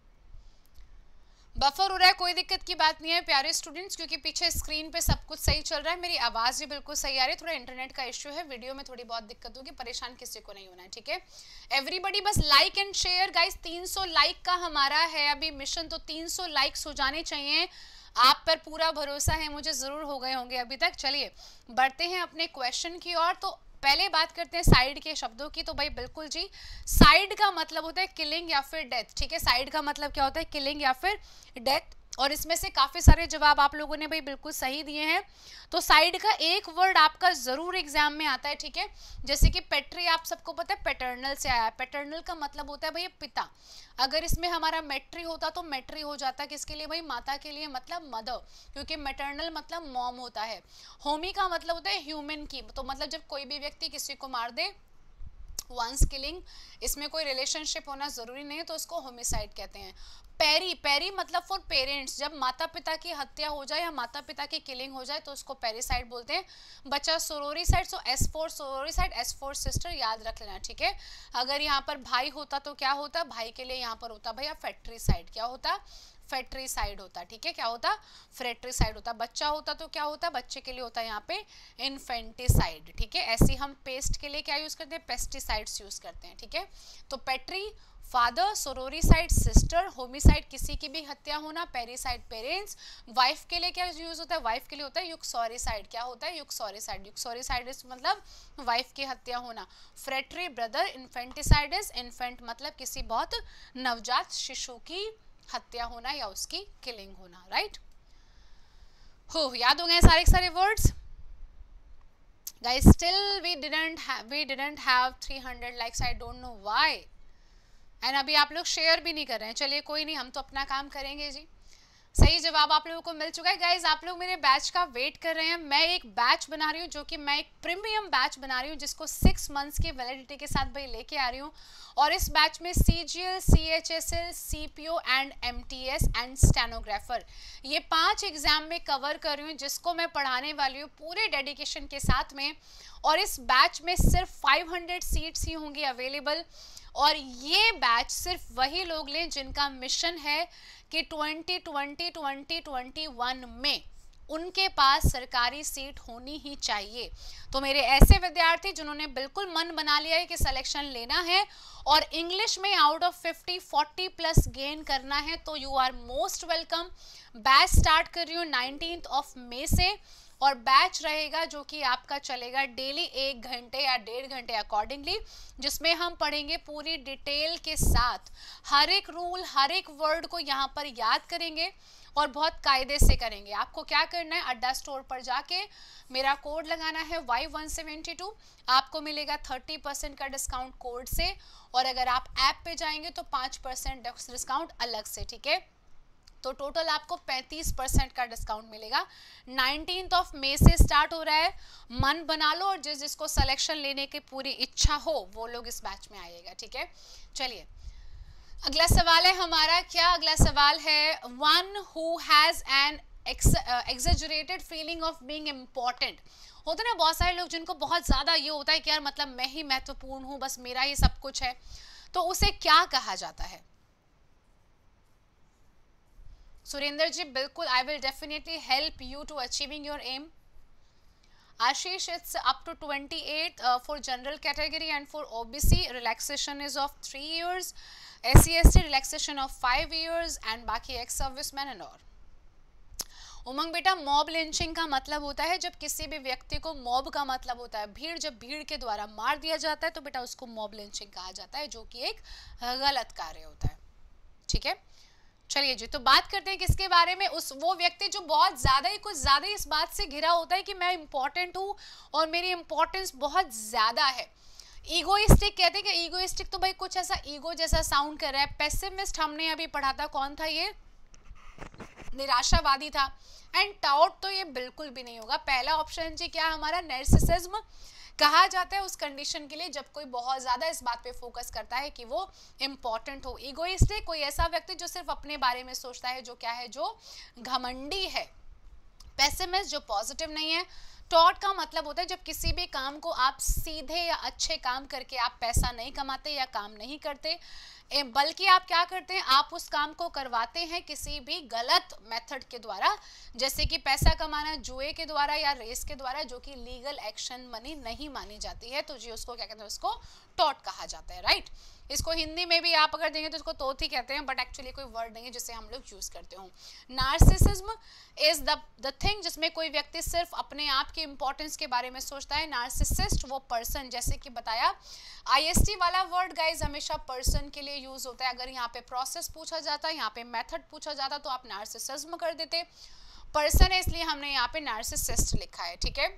बफर हो रहा है, कोई दिक्कत की बात नहीं है प्यारे स्टूडेंट्स, क्योंकि पीछे स्क्रीन पे सब कुछ सही चल रहा है, मेरी आवाज़ भी बिल्कुल सही आ रही है। थोड़ा इंटरनेट का इश्यू है, वीडियो में थोड़ी बहुत दिक्कत होगी, परेशान किसी को नहीं होना है, ठीक है। एवरीबडी बस लाइक एंड शेयर गाइस, तीन सौ लाइक का हमारा है अभी मिशन, तो तीन सौ लाइक्स हो जाने चाहिए। आप पर पूरा भरोसा है मुझे, ज़रूर हो गए होंगे अभी तक। चलिए बढ़ते हैं अपने क्वेश्चन की ओर। तो पहले बात करते हैं साइड के शब्दों की। तो भाई बिल्कुल जी, साइड का मतलब होता है किलिंग या फिर डेथ, ठीक है। साइड का मतलब क्या होता है? किलिंग या फिर डेथ। और इसमें से काफी सारे जवाब आप लोगों ने भाई बिल्कुल सही दिए हैं। तो साइड का एक वर्ड आपका जरूर एग्जाम में आता है, ठीक है। जैसे कि पेट्री, आप सबको पता है पेटर्नल से आया है। पेटर्नल का मतलब होता है भाई पिता। अगर इसमें हमारा मेट्री होता तो मेट्री हो जाता किसके लिए भाई? माता के लिए, मतलब मदर, क्योंकि मेटर्नल मतलब मॉम होता है। होमी का मतलब होता है ह्यूमन की, तो मतलब जब कोई भी व्यक्ति किसी को मार दे, वंस किलिंग, इसमें कोई रिलेशनशिप होना जरूरी नहीं है, तो उसको होमिसाइड कहते हैं। पेरी, पेरी मतलब फॉर पेरेंट्स, जब माता पिता की हत्या हो जाए या माता पिता की किलिंग हो जाए तो उसको पेरिसाइड बोलते हैं। बच्चा sororicide, so S for sororicide, S for sister, याद रख लेना, ठीक है। अगर यहाँ पर भाई होता तो क्या होता? भाई के लिए यहाँ पर होता भैया फेट्रीसाइड, क्या होता? फेट्रीसाइड होता, ठीक है। क्या होता? फ्रेट्रीसाइड होता। बच्चा होता तो क्या होता? बच्चे के लिए होता है यहाँ पे इन्फेंटिसाइड, ठीक है। ऐसे हम पेस्ट के लिए क्या यूज करते हैं? पेस्टिसाइड्स यूज करते हैं, ठीक है। तो patri father, sororicide sister, homicide किसी की भी हत्या होना, पेरिसाइड पेरेंट्स। वाइफ के लिए क्या यूज होता है? वाइफ के लिए होता है यूक्सोरिसाइड, क्या होता है? यूक्सोरिसाइड, यूक्सोरिसाइड मतलब वाइफ की हत्या होना। Fratri brother, infanticide is infant मतलब किसी बहुत नवजात शिशु की हत्या होना या उसकी किलिंग होना, राइट। हो याद हो गए सारे सारे words guys? Still we didn't have we didn't have three hundred likes, I don't know why, and अभी आप लोग शेयर भी नहीं कर रहे हैं। चलिए कोई नहीं, हम तो अपना काम करेंगे जी। सही जवाब आप लोगों को मिल चुका है गाइज। आप लोग मेरे बैच का वेट कर रहे हैं। मैं एक बैच बना रही हूँ जो कि मैं एक प्रीमियम बैच बना रही हूँ, जिसको सिक्स मंथ्स की वैलिडिटी के साथ भाई लेके आ रही हूँ। और इस बैच में CGL, CHSL, CPO and MTS and stenographer, ये पांच एग्जाम में कवर कर रही हूँ, जिसको मैं पढ़ाने वाली हूँ पूरे डेडिकेशन के साथ में। और इस बैच में सिर्फ पाँच सौ सीट्स ही होंगी अवेलेबल। और ये बैच सिर्फ वही लोग लें जिनका मिशन है कि twenty twenty twenty twenty one में उनके पास सरकारी सीट होनी ही चाहिए। तो मेरे ऐसे विद्यार्थी जिन्होंने बिल्कुल मन बना लिया है कि सिलेक्शन लेना है और इंग्लिश में out of fifty forty plus gain करना है, तो you are most welcome. Batch start कर रही हूँ नाइनटीन्थ ऑफ मई से और बैच रहेगा जो कि आपका चलेगा डेली एक घंटे या डेढ़ घंटे अकॉर्डिंगली, जिसमें हम पढ़ेंगे पूरी डिटेल के साथ, हर एक रूल हर एक वर्ड को यहाँ पर याद करेंगे और बहुत कायदे से करेंगे। आपको क्या करना है, अड्डा स्टोर पर जाके मेरा कोड लगाना है वाई वन सेवेंटी टू, आपको मिलेगा थर्टी परसेंट का डिस्काउंट कोड से, और अगर आप ऐप पे जाएंगे तो पाँच परसेंट डिस्काउंट अलग से, ठीक है। तो टोटल आपको पैंतीस परसेंट का डिस्काउंट मिलेगा। नाइनटीन्थ ऑफ मई से स्टार्ट हो रहा है, मन बना लो और जिस जिसको सिलेक्शन लेने की पूरी इच्छा हो वो लोग इस बैच में आइएगा, ठीक है। चलिए अगला सवाल है हमारा, क्या अगला सवाल है, one who has an exaggerated feeling of being important. होते ना बहुत सारे लोग जिनको बहुत ज्यादा ये होता है कि यार मतलब मैं ही महत्वपूर्ण हूँ, बस मेरा ही सब कुछ है, तो उसे क्या कहा जाता है। सुरेंद्र जी बिल्कुल, I will definitely help you to achieving your aim. Ashish, it's up to twenty-eight uh, for general category, and for O B C relaxation is of three years, S C S T relaxation of five years, and बाकी ex serviceman and और। उमंग बेटा, mob lynching का मतलब होता है जब किसी भी व्यक्ति को, मॉब का मतलब होता है भीड़, जब भीड़ के द्वारा मार दिया जाता है तो बेटा उसको मॉब लिंचिंग कहा जाता है, जो कि एक गलत कार्य होता है, ठीक है। चलिए जी, तो बात करते हैं किसके बारे में, उस वो व्यक्ति जो बहुत ज्यादा ही कुछ ज्यादा ही इस बात से घिरा होता है कि मैं इंपॉर्टेंट हूँ और मेरी इंपॉर्टेंस बहुत ज्यादा है। ईगोइस्टिक कहते हैं कि ईगोइस्टिक तो भाई कुछ ऐसा ईगो जैसा साउंड कर रहा है। पेसिमिस्ट हमने अभी पढ़ा था, कौन था ये, निराशावादी था। एंड टाउट तो ये बिल्कुल भी नहीं होगा। पहला ऑप्शन जी क्या हमारा, नैर्सिसिज्म कहा जाता है उस कंडीशन के लिए जब कोई बहुत ज्यादा इस बात पे फोकस करता है कि वो इंपॉर्टेंट हो। इगोइस्टिक कोई ऐसा व्यक्ति जो सिर्फ अपने बारे में सोचता है, जो क्या है, जो घमंडी है। पेसिमिस्ट जो पॉजिटिव नहीं है। टॉट का मतलब होता है जब किसी भी काम को आप सीधे या अच्छे काम करके आप पैसा नहीं कमाते या काम नहीं करते, बल्कि आप क्या करते हैं, आप उस काम को करवाते हैं किसी भी गलत मेथड के द्वारा, जैसे कि पैसा कमाना जुए के द्वारा या रेस के द्वारा, जो कि लीगल एक्शन मनी नहीं मानी जाती है, तो जी उसको क्या कहते हैं, उसको टॉट कहा जाता है, राइट। इसको हिंदी में भी आप अगर देंगे तो इसको तोत ही कहते हैं, बट एक्चुअली कोई वर्ड नहीं है जिसे हम लोग यूज करते हो। Narcissism is the the thing जिसमें कोई व्यक्ति सिर्फ अपने आप की इंपॉर्टेंस के बारे में सोचता है। नार्सिसिस्ट वो पर्सन, जैसे कि बताया आईएसटी वाला वर्ड गाइज हमेशा पर्सन के लिए यूज होता है। अगर यहाँ पे प्रोसेस पूछा जाता है, यहाँ पे मेथड पूछा जाता तो आप नार्सिसिज्म कर देते, पर्सन है इसलिए हमने यहाँ पे नार्सिसिस्ट लिखा है, ठीक है।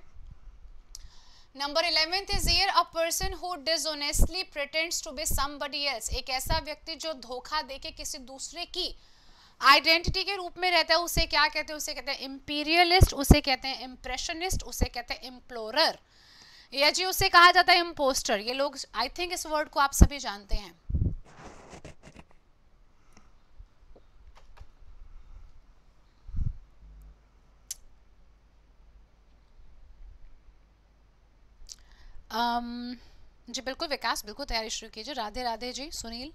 Number eleventh is here, a person who dishonestly pretends to be somebody else. एक ऐसा व्यक्ति जो धोखा देके किसी दूसरे की आइडेंटिटी के रूप में रहता है, उसे क्या कहते हैं, उसे कहते हैं इंपीरियलिस्ट, उसे कहते हैं इंप्रेशनिस्ट, उसे कहते हैं इम्प्लोरर, या जी उसे कहा जाता है इम्पोस्टर। ये लोग, आई थिंक इस वर्ड को आप सभी जानते हैं। um, जी बिल्कुल विकास, बिल्कुल तैयारी शुरू कीजिए। राधे राधे जी। सुनील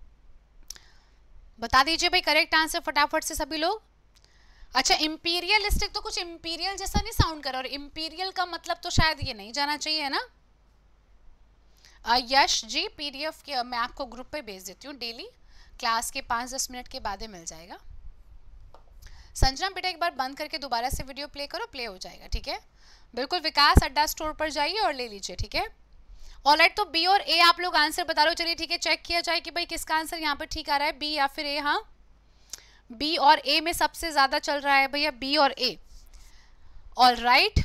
बता दीजिए भाई करेक्ट आंसर फटाफट से सभी लोग। अच्छा, इंपीरियलिस्टिक तो कुछ इंपीरियल जैसा नहीं साउंड कर रहा, और इंपीरियल का मतलब तो शायद ये नहीं जाना चाहिए, है ना। आ, यश जी पीडीएफ के मैं आपको ग्रुप पे भेज देती हूँ, डेली क्लास के पाँच दस मिनट के बाद ही मिल जाएगा। संजना बेटा एक बार बंद करके दोबारा से वीडियो प्ले करो, प्ले हो जाएगा, ठीक है। बिल्कुल विकास, अड्डा स्टोर पर जाइए और ले लीजिए, ठीक है। ऑलराइट, तो बी और ए आप लोग आंसर बता रहे हो, चलिए ठीक है, चेक किया जाए कि भाई किसका आंसर यहाँ पर ठीक आ रहा है, बी या फिर ए। हाँ, बी और ए में सबसे ज्यादा चल रहा है भैया, बी और ए। ऑलराइट,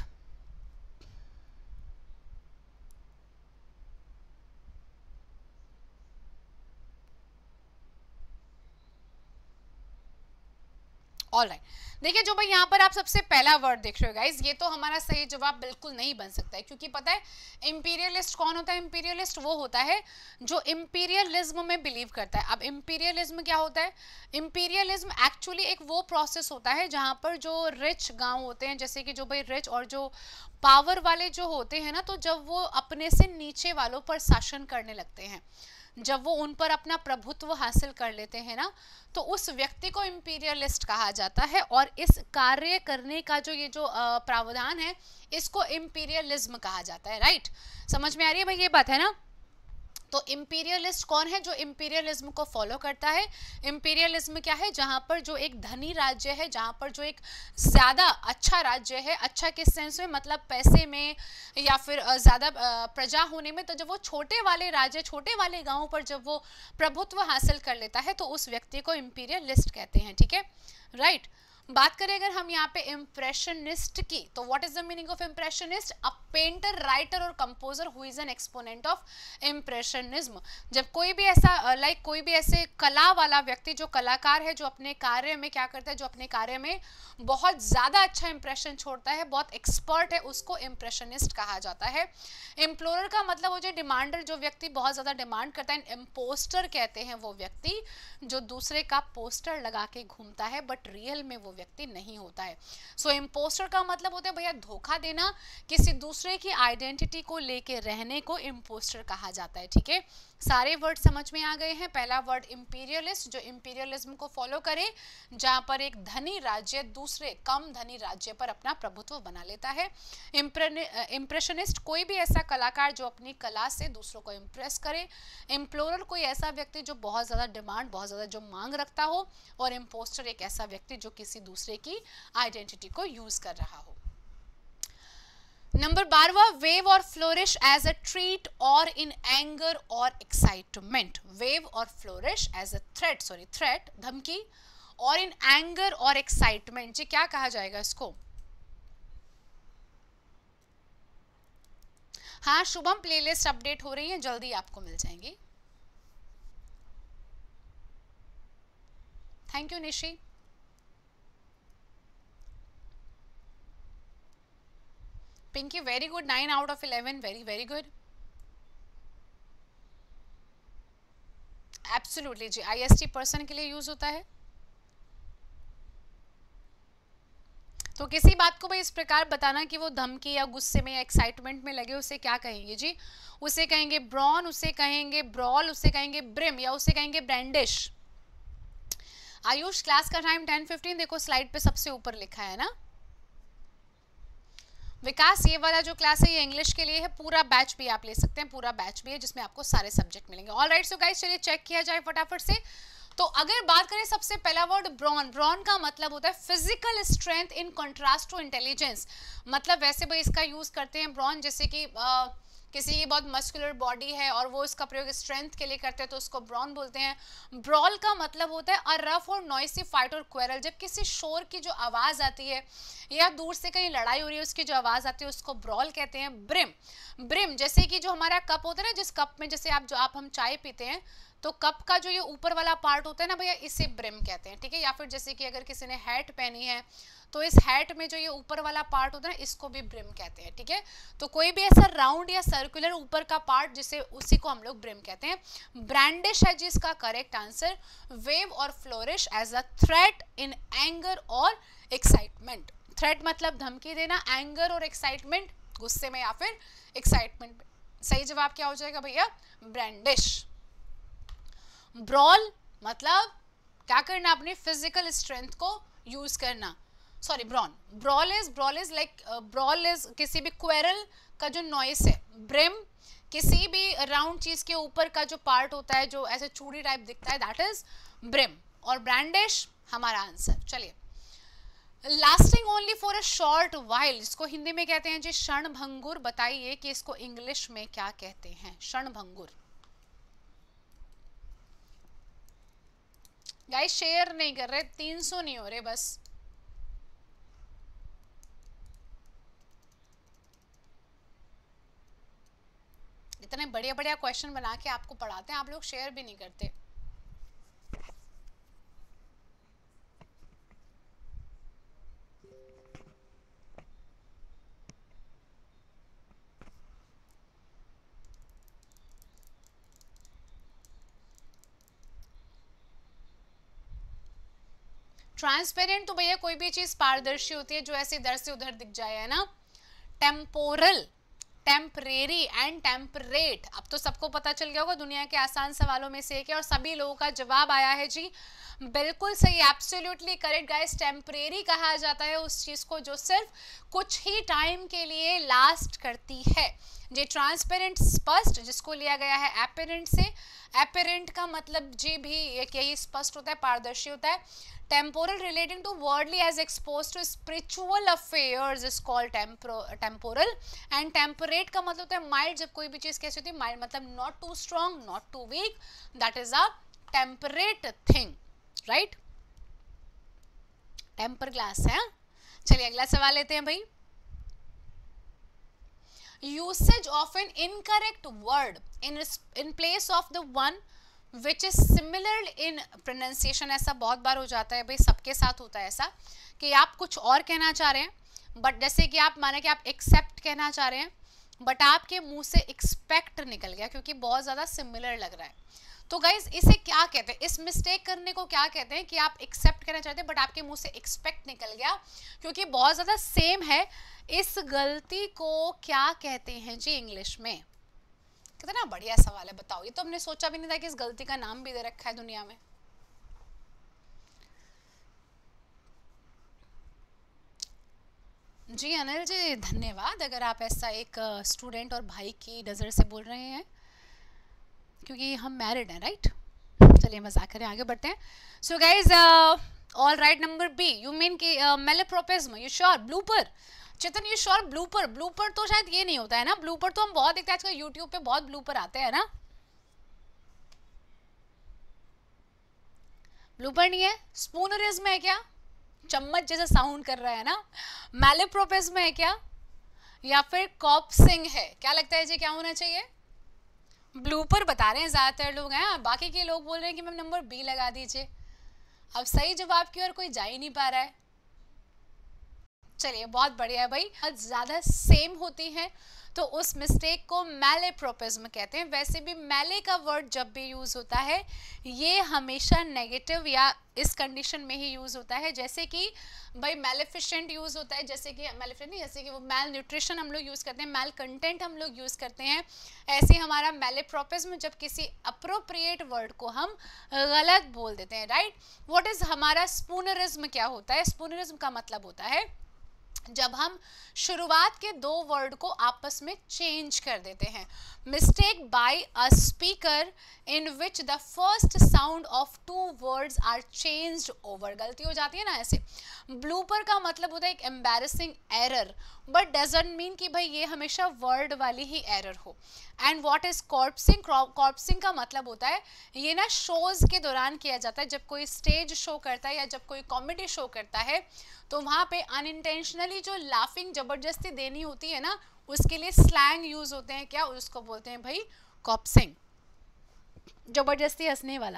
ऑलराइट, देखिए जो भाई यहाँ पर आप सबसे पहला वर्ड देख रहे हो गाइस, ये तो हमारा सही जवाब बिल्कुल नहीं बन सकता है, क्योंकि पता है इंपीरियलिस्ट कौन होता है। इंपीरियलिस्ट वो होता है जो इंपीरियलिज्म में बिलीव करता है। अब इंपीरियलिज्म क्या होता है, इंपीरियलिज्म एक्चुअली एक वो प्रोसेस होता है जहाँ पर जो रिच गांव होते हैं, जैसे कि जो भाई रिच और जो पावर वाले जो होते हैं ना, तो जब वो अपने से नीचे वालों पर शासन करने लगते हैं, जब वो उन पर अपना प्रभुत्व हासिल कर लेते हैं ना, तो उस व्यक्ति को इंपीरियलिस्ट कहा जाता है। और इस कार्य करने का जो ये जो प्रावधान है, इसको इंपीरियलिज्म कहा जाता है। राइट, समझ में आ रही है भाई ये बात है ना? तो इंपीरियलिस्ट कौन है? जो इंपीरियलिज्म को फॉलो करता है। इंपीरियलिज्म क्या है? जहां पर जो एक धनी राज्य है, जहां पर जो एक ज्यादा अच्छा राज्य है, अच्छा किस सेंस में, मतलब पैसे में या फिर ज्यादा प्रजा होने में, तो जब वो छोटे वाले राज्य, छोटे वाले गांवों पर जब वो प्रभुत्व हासिल कर लेता है, तो उस व्यक्ति को इंपीरियलिस्ट कहते हैं। ठीक है, राइट। बात करें अगर हम यहाँ पे इम्प्रेशनिस्ट की, तो what is the meaning of impressionist? A painter, writer और composer who is an exponent of impressionism. जब कोई भी ऐसा लाइक कोई भी ऐसे कला वाला व्यक्ति, जो कलाकार है, जो अपने कार्य में क्या करता है, जो अपने कार्य में बहुत ज्यादा अच्छा इंप्रेशन छोड़ता है, बहुत एक्सपर्ट है, उसको इम्प्रेशनिस्ट कहा जाता है। इम्प्लोरर का मतलब हो जाए डिमांडर, जो व्यक्ति बहुत ज्यादा डिमांड करता है। इम्पोस्टर कहते हैं वो व्यक्ति जो दूसरे का पोस्टर लगा के घूमता है, बट रियल में वो व्यक्ति नहीं होता है। सो so, इम्पोस्टर का मतलब होता है भैया धोखा देना, किसी दूसरे की आइडेंटिटी को लेके रहने को इम्पोस्टर कहा जाता है। ठीक है, सारे वर्ड समझ में आ गए हैं। पहला वर्ड इंपीरियलिस्ट, जो इंपीरियलिज्म को फॉलो करे, जहां पर एक धनी राज्य दूसरे कम धनी राज्य पर अपना प्रभुत्व बना लेता है। इंप्रेशनिस्ट कोई भी ऐसा कलाकार जो अपनी कला से दूसरों को इंप्रेस करे। इम्प्लोरर कोई ऐसा व्यक्ति जो बहुत ज्यादा डिमांड, बहुत ज्यादा जो मांग रखता हो। और इम्पोस्टर एक ऐसा व्यक्ति जो किसी दूसरे की आइडेंटिटी को यूज कर रहा हो। नंबर बारहवा, वेव और फ्लोरिश एज अ ट्रीट और इन एंगर और एक्साइटमेंट। वेव और flourish as a threat, sorry threat, धमकी, और इन एंगर और एक्साइटमेंट, जी क्या कहा जाएगा इसको? हाँ शुभम, प्लेलिस्ट अपडेट हो रही है, जल्दी आपको मिल जाएंगी। Thank you Nishi. Pinky very good, nine out of eleven, very very good. Absolutely जी, आईएसटी पर्सन के लिए यूज होता है। तो किसी बात को भाई इस प्रकार बताना कि वो धमकी या गुस्से में या एक्साइटमेंट में लगे, उसे क्या कहेंगे जी? उसे कहेंगे ब्रॉन, उसे कहेंगे ब्रॉल, उसे कहेंगे ब्रिम, या उसे कहेंगे ब्रांडिश। आयुष, क्लास का टाइम टेन फिफ्टीन, देखो स्लाइड पे सबसे ऊपर लिखा है ना। विकास, ये वाला जो क्लास है ये इंग्लिश के लिए है, पूरा बैच भी आप ले सकते हैं, पूरा बैच भी है जिसमें आपको सारे सब्जेक्ट मिलेंगे। ऑल राइट, सो गाइस चलिए चेक किया जाए फटाफट से। तो अगर बात करें सबसे पहला वर्ड ब्रॉन, ब्रॉन का मतलब होता है physical strength in contrast to intelligence. मतलब वैसे भाई इसका यूज करते हैं ब्रॉन, जैसे कि आ, किसी की बहुत मस्कुलर बॉडी है और वो इसका प्रयोग स्ट्रेंथ के लिए करते हैं तो उसको ब्रॉन बोलते हैं। ब्रॉल का मतलब होता है अ रफ और नॉइसी फाइट और क्वेरल, जब किसी शोर की जो आवाज आती है या दूर से कहीं लड़ाई हो रही है उसकी जो आवाज आती है उसको ब्रॉल कहते हैं। ब्रिम, ब्रिम जैसे कि जो हमारा कप होता है ना, जिस कप में जैसे आप जो आप हम चाय पीते हैं, तो कप का जो ये ऊपर वाला पार्ट होता है ना भैया, इसे ब्रिम कहते हैं। ठीक है, या फिर जैसे कि अगर किसी ने हैट पहनी है तो इस हैट में जो ये ऊपर वाला पार्ट होता है ना, इसको भी ब्रिम कहते हैं। ठीक है, तो कोई भी ऐसा राउंड या सर्कुलर ऊपर का पार्ट जिसे, उसी को हम लोग ब्रिम कहते हैं। ब्रांडिश है जिसका करेक्ट आंसर। वेव और flourish as a threat in anger और एक्साइटमेंट। थ्रेट मतलब धमकी देना, एंगर और एक्साइटमेंट गुस्से में या फिर एक्साइटमेंट में। सही जवाब क्या हो जाएगा भैया? ब्रांडिश। ब्रॉल मतलब क्या करना, अपनी फिजिकल स्ट्रेंथ को यूज करना। Sorry, brawn, brawl is brawl is like brawl is किसी भी क्वेरल का जो नॉइस है। ब्रिम किसी भी राउंड चीज के ऊपर का जो पार्ट होता है जो ऐसे चूड़ी टाइप दिखता है, दैट इज ब्रिम। और ब्रांडिश हमारा आंसर। चलिए, lasting only for a short while, इसको हिंदी में कहते हैं जी क्षणभंगुर। बताइए कि इसको इंग्लिश में क्या कहते हैं? क्षणभंगुर। गाइस शेयर नहीं कर रहे, तीन सौ नहीं हो रहे बस। इतने बढ़िया बढ़िया क्वेश्चन बना के आपको पढ़ाते हैं, आप लोग शेयर भी नहीं करते। ट्रांसपेरेंट तो भैया कोई भी चीज पारदर्शी होती है जो ऐसे इधर से उधर दिख जाए, है ना। Temporal, temporary and temperate. अब तो सबको पता चल गया होगा, दुनिया के आसान सवालों में से एक है और सभी लोगों का जवाब आया है जी बिल्कुल सही, एब्सोल्युटली करेक्ट गाइस। टेम्परेरी कहा जाता है उस चीज को जो सिर्फ कुछ ही टाइम के लिए लास्ट करती है। जी ट्रांसपेरेंट स्पष्ट, जिसको लिया गया है एपेरेंट से। एपेरेंट का मतलब जी भी एक यही स्पष्ट होता है, पारदर्शी होता है। Temporal relating to worldly as expose to spiritual affairs is called temporal. And temperate का मतलब होता है माइल्ड, जब कोई भी चीज कैसी होती है माइल्ड, मतलब not too strong not too weak, that is a temperate thing, right. Temper glass है। चलिए अगला सवाल लेते हैं भाई। Usage of an incorrect word in in place of the one which is similar in pronunciation. ऐसा बहुत बार हो जाता है भाई, सबके साथ होता है ऐसा कि आप कुछ और कहना चाह रहे हैं बट जैसे कि आप माने कि आप एक्सेप्ट कहना चाह रहे हैं बट आपके मुंह से एक्सपेक्ट निकल गया क्योंकि बहुत ज़्यादा सिमिलर लग रहा है। तो गाइज इसे क्या कहते हैं, इस मिस्टेक करने को क्या कहते हैं कि आप एक्सेप्ट करना चाहते हैं बट आपके मुंह से एक्सपेक्ट निकल गया क्योंकि बहुत ज़्यादा सेम है। इस गलती को क्या कहते हैं जी इंग्लिश में? कितना बढ़िया सवाल है, बताओ। ये तो हमने सोचा भी नहीं था कि इस गलती का नाम भी दे रखा है दुनिया में। जी अनिल जी धन्यवाद, अगर आप ऐसा एक स्टूडेंट और भाई की नज़र से बोल रहे हैं क्योंकि हम मैरिड हैं, राइट। चलिए मजाक करें, आगे बढ़ते हैं। So guys all right, number B you mean कि malapropism, you sure? Blooper, Chetan you sure? Blooper, blooper तो शायद ये नहीं होता है ना। ब्लूपर तो हम बहुत देखते हैं आजकल यूट्यूब पे, बहुत ब्लूपर आते हैं ना। ब्लूपर नहीं है। स्पूनरिज्म है क्या? चम्मच जैसा साउंड कर रहा है ना। मेलेप्रोपेज्म है क्या, या फिर कॉप्सिंग है? क्या लगता है जी क्या होना चाहिए? ब्लूपर बता रहे हैं ज़्यादातर लोग हैं, बाकी के लोग बोल रहे हैं कि मैम नंबर बी लगा दीजिए। अब सही जवाब की ओर कोई जा ही नहीं पा रहा है। चलिए बहुत बढ़िया है भाई। ज़्यादा सेम होती हैं तो उस मिस्टेक को मैलेप्रोपेज्म कहते हैं। वैसे भी मैले का वर्ड जब भी यूज़ होता है ये हमेशा नेगेटिव या इस कंडीशन में ही यूज़ होता है, जैसे कि भाई मैलेफिशेंट यूज़ होता है, जैसे कि मैलेफिशेंट नहीं, जैसे कि वो मैल न्यूट्रिशन हम लोग यूज़ करते हैं, मैल कंटेंट हम लोग यूज़ करते हैं। ऐसे हमारा मैलेप्रोपेज्म जब किसी अप्रोप्रिएट वर्ड को हम गलत बोल देते हैं, राइट। व्हाट इज़ हमारा स्पूनरिज्म क्या होता है? स्पूनरिज्म का मतलब होता है जब हम शुरुआत के दो वर्ड को आपस में चेंज कर देते हैं। Mistake by a speaker in which the first sound of two words are changed over, गलती हो जाती है ना ऐसे। ब्लूपर का मतलब होता है एक embarrassing error, but doesn't mean कि भाई ये हमेशा वर्ड वाली ही एरर हो। And what is corpsing? Corpsing का मतलब होता है ये ना शोज के दौरान किया जाता है, जब कोई स्टेज शो करता है या जब कोई कॉमेडी शो करता है तो वहाँ पे अनइंटेंशनली जो लाफिंग जबरदस्ती देनी होती है ना, उसके लिए स्लैंग यूज होते हैं। क्या उसको बोलते हैं भाई? कॉप्सिंग, जबरदस्ती हंसने वाला।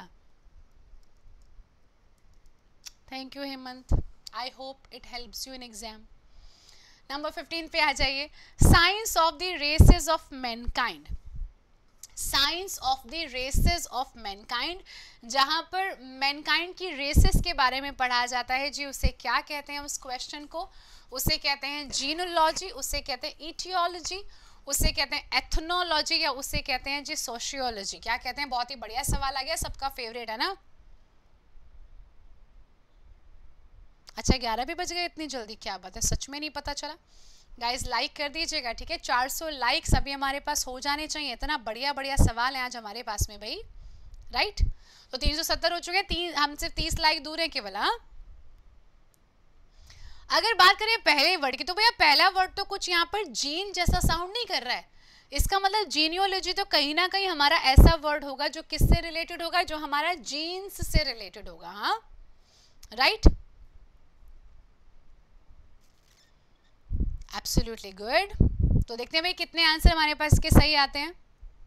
Thank you Hemant, I hope it helps you in exam. Number fifteen पे आ जाइए। Science of the races of mankind. Science of the races of mankind, जहाँ पर मैनकाइंड की रेसेस के बारे में पढ़ा जाता है जी, उसे क्या कहते हैं? उस क्वेश्चन को उसे कहते हैं जीनोलॉजी, उसे कहते हैं इटियोलॉजी, उसे कहते हैं एथनोलॉजी, या उसे कहते हैं जी सोशियोलॉजी। क्या कहते हैं? बहुत ही बढ़िया सवाल आ गया, सबका फेवरेट है ना। अच्छा ग्यारह भी बज गए इतनी जल्दी, क्या बात है, सच में नहीं पता चला। गाइस लाइक कर दीजिएगा, ठीक है। चार सौ लाइक्स अभी हमारे पास हो जाने चाहिए, इतना बढ़िया बढ़िया सवाल है आज हमारे पास में भाई, राइट। तो तीन सौ सत्तर हो चुके हैं, तीन हम सिर्फ तीस लाइक दूर है केवल। हाँ अगर बात करें पहले वर्ड की तो भैया पहला वर्ड तो कुछ यहाँ पर जीन जैसा साउंड नहीं कर रहा है। इसका मतलब जीनियोलॉजी तो कहीं ना कहीं हमारा ऐसा वर्ड होगा जो किससे रिलेटेड होगा? जो हमारा जीन्स से रिलेटेड होगा। हाँ राइट, एब्सोल्युटली गुड। तो देखते हैं भाई कितने आंसर हमारे पास के सही आते हैं।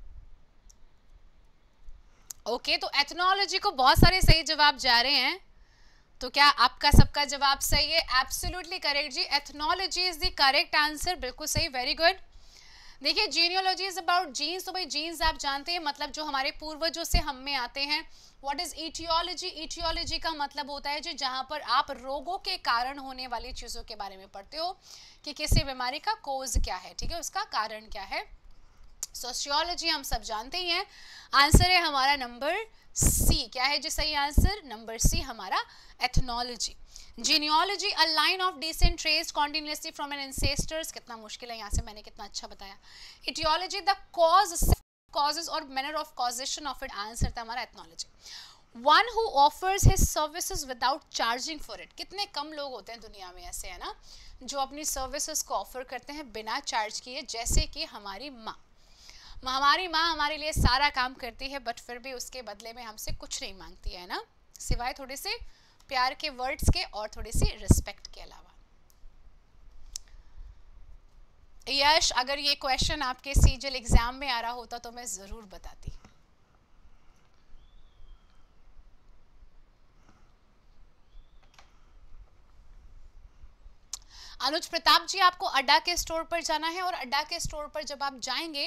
ओके okay, तो एथनोलॉजी को बहुत सारे सही जवाब जा रहे हैं, तो क्या आपका सबका जवाब सही है? एब्सोल्युटली करेक्ट जी, ethnology is the correct answer, बिल्कुल सही, वेरी गुड। देखिए जीनियोलॉजी इज अबाउट जीन्स, तो भाई जीन्स आप जानते हैं मतलब जो हमारे पूर्वजों से हम में आते हैं। What is etiology? इटियोलॉजी का मतलब होता है जी जहां पर आप रोगों के कारण होने वाली चीजों के बारे में पढ़ते हो कि किसी बीमारी का कोज क्या है, ठीक है, उसका कारण क्या है। सोशियोलॉजी हम सब जानते ही हैं। आंसर है हमारा नंबर सी। क्या है जी सही आंसर? नंबर सी हमारा ethnology. Genealogy a line of descent traced continuously from an ancestors, कितना मुश्किल है यहाँ से, मैंने कितना अच्छा बताया। इटियोलॉजी द कॉज causes और manner of causation of it, answer था हमारा ethnology. One who offers his services without charging for it, कितने कम लोग होते हैं दुनिया में ऐसे, है ना, जो अपनी सर्विसेज को ऑफर करते हैं बिना चार्ज किए, जैसे कि हमारी माँ। हमारी माँ हमारे लिए सारा काम करती है बट फिर भी उसके बदले में हमसे कुछ नहीं मांगती है ना, सिवाय थोड़े से प्यार के वर्ड्स के और थोड़ी सी रिस्पेक्ट के अलावा। यश, अगर ये क्वेश्चन आपके सीजल एग्जाम में आ रहा होता तो मैं जरूर बताती। अनुज प्रताप जी, आपको अड्डा के स्टोर पर जाना है और अड्डा के स्टोर पर जब आप जाएंगे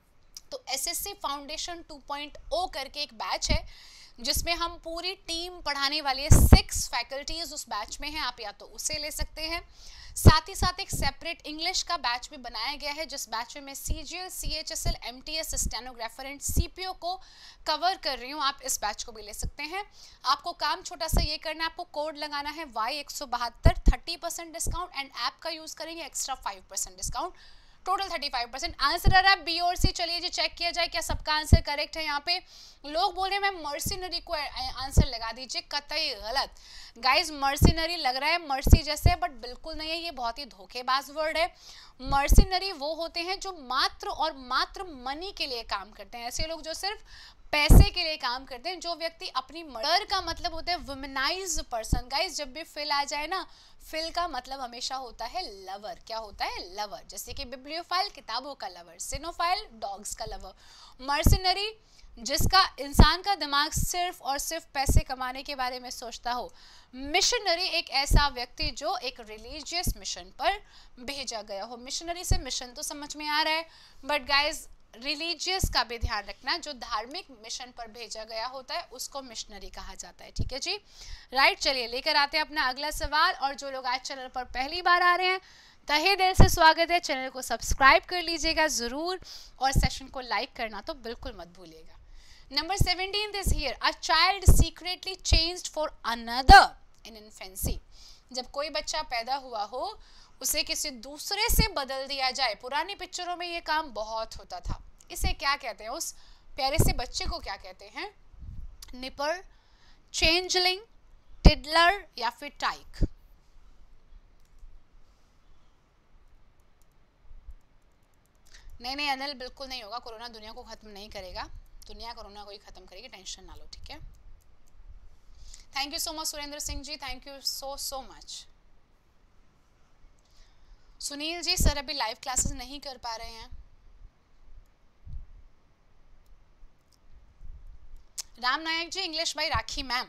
तो SSC foundation two point O करके एक बैच है जिसमें हम पूरी टीम पढ़ाने वाली है। सिक्स फैकल्टीज उस बैच में हैं, आप या तो उसे ले सकते हैं। साथ ही साथ एक सेपरेट इंग्लिश का बैच भी बनाया गया है जिस बैच में मैं CGL, CHSL, MTS, stenographer and CPO को कवर कर रही हूँ। आप इस बैच को भी ले सकते हैं। आपको काम छोटा सा ये करना है, आपको कोड लगाना है वाई एक सौ बहत्तर, thirty percent discount, and app का यूज करेंगे extra five percent discount, total thirty five percent. Answer आ रहा है बी और सी। चलिए जी चेक किया जाए क्या सबका आंसर करेक्ट है। यहाँ पे लोग बोल रहे हैं मैं मर्सिनरी को आंसर लगा दीजिए, कतई गलत गाइज। मर्सिनरी लग रहा है मर्सी जैसे बट बिल्कुल नहीं है, ये बहुत ही धोखेबाज वर्ड है। मर्सिनरी वो होते हैं जो मात्र और मात्र मनी के लिए काम करते हैं, ऐसे लोग जो सिर्फ पैसे के लिए काम करते हैं। जो व्यक्ति अपनी मर्डर का मतलब होता है वुमेनाइज्ड पर्सन। गाइज जब भी फिल आ जाए ना, फिल का मतलब हमेशा होता है लवर। क्या होता है? लवर। जैसे कि बिब्लियोफाइल किताबों का लवर, सिनोफाइल डॉग्स का लवर। मर्सिनरी जिसका इंसान का दिमाग सिर्फ और सिर्फ पैसे कमाने के बारे में सोचता हो। मिशनरी एक ऐसा व्यक्ति जो एक रिलीजियस मिशन पर भेजा गया हो। मिशनरी से मिशन तो समझ में आ रहा है बट गाइज रिलीजियस का भी ध्यान रखना, जो धार्मिक मिशन पर भेजा गया होता है उसको मिशनरी कहा जाता है, ठीक है जी, राइट। चलिए लेकर आते हैं अपना अगला सवाल। और जो लोग आज चैनल पर पहली बार आ रहे हैं तहे दिल से स्वागत है, चैनल को सब्सक्राइब कर लीजिएगा जरूर और सेशन को लाइक करना तो बिल्कुल मत भूलिएगा। Number seventeen is here, a child secretly changed for another in infancy. जब कोई बच्चा पैदा हुआ हो उसे किसी दूसरे से बदल दिया जाए। पुरानी पिक्चरों में ये काम बहुत होता था। इसे क्या कहते हैं? उस प्यारे से बच्चे को क्या कहते हैं? निपर, चेंजलिंग, टिडलर या फिर टाइक? नहीं नहीं अनिल, बिल्कुल नहीं होगा। कोरोना दुनिया को खत्म नहीं करेगा, दुनिया कोरोना को ही खत्म करेगी, टेंशन ना लो, ठीक है। Thank you so much Surendra Singh ji, thank you so so much. Sunil ji, sir अभी लाइव क्लासेस नहीं कर पा रहे हैं। Ram Nayak ji, English by Rakhi ma'am.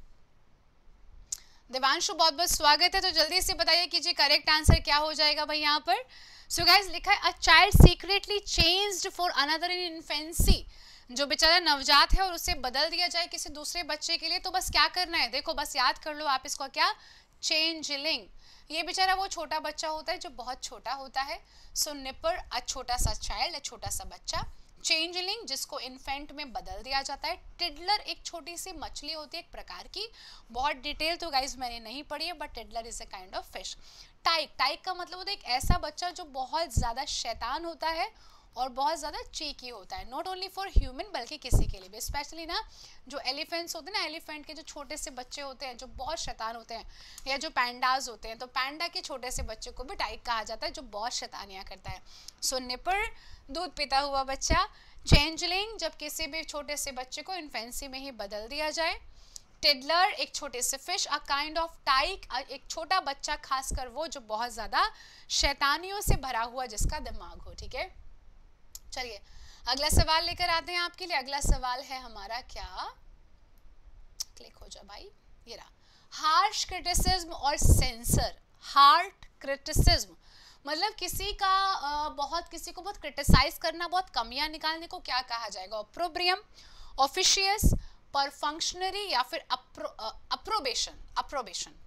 Devanshu बहुत बहुत स्वागत है। तो जल्दी से बताइए कीजिए करेक्ट आंसर क्या हो जाएगा भाई यहाँ पर। सो गाइस लिखा है a child secretly changed for another in infancy. जो बेचारा नवजात है और उसे बदल दिया जाए किसी दूसरे बच्चे के लिए, तो बस क्या करना है, देखो बस याद कर लो आप इसको, क्या? चेंजलिंग। ये बेचारा वो छोटा बच्चा होता है जो बहुत छोटा होता है। सो निपर अ छोटा सा चाइल्ड, छोटा सा बच्चा। चेंजलिंग जिसको इन्फेंट में बदल दिया जाता है। टिडलर एक छोटी सी मछली होती है एक प्रकार की, बहुत डिटेल तो गाइज मैंने नहीं पढ़ी है but tiddler is a kind of fish. Tyke, tyke का मतलब होता है एक ऐसा बच्चा जो बहुत ज़्यादा शैतान होता है और बहुत ज़्यादा चीकी होता है, नॉट ओनली फॉर ह्यूमन बल्कि किसी के लिए भी। स्पेशली ना जो एलिफेंट्स होते हैं ना, एलिफेंट के जो छोटे से बच्चे होते हैं जो बहुत शैतान होते हैं, या जो पैंडाज होते हैं, तो पैंडा के छोटे से बच्चे को भी टाइक कहा जाता है जो बहुत शैतानियाँ करता है। सो निपर दूध पीता हुआ बच्चा। चेंजलिंग जब किसी भी छोटे से बच्चे को इन्फेंसी में ही बदल दिया जाए। टिडलर एक छोटे से fish. A kind of tyke एक छोटा बच्चा, खासकर वो जो बहुत ज़्यादा शैतानियों से भरा हुआ जिसका दिमाग हो, ठीक है। चलिए अगला सवाल लेकर आते हैं आपके लिए। अगला सवाल है हमारा, क्या क्लिक हो जाए भाई, ये रहा। हार्श क्रिटिसिज्म और सेंसर। हार्ट क्रिटिसिज्म मतलब किसी का आ, बहुत किसी को बहुत क्रिटिसाइज करना, बहुत कमियां निकालने को क्या कहा जाएगा? ऑप्रोब्रियम, ऑफिशियस, परफंक्शनरी या फिर अप्रो, अप्रोबेशन? अप्रोबेशन।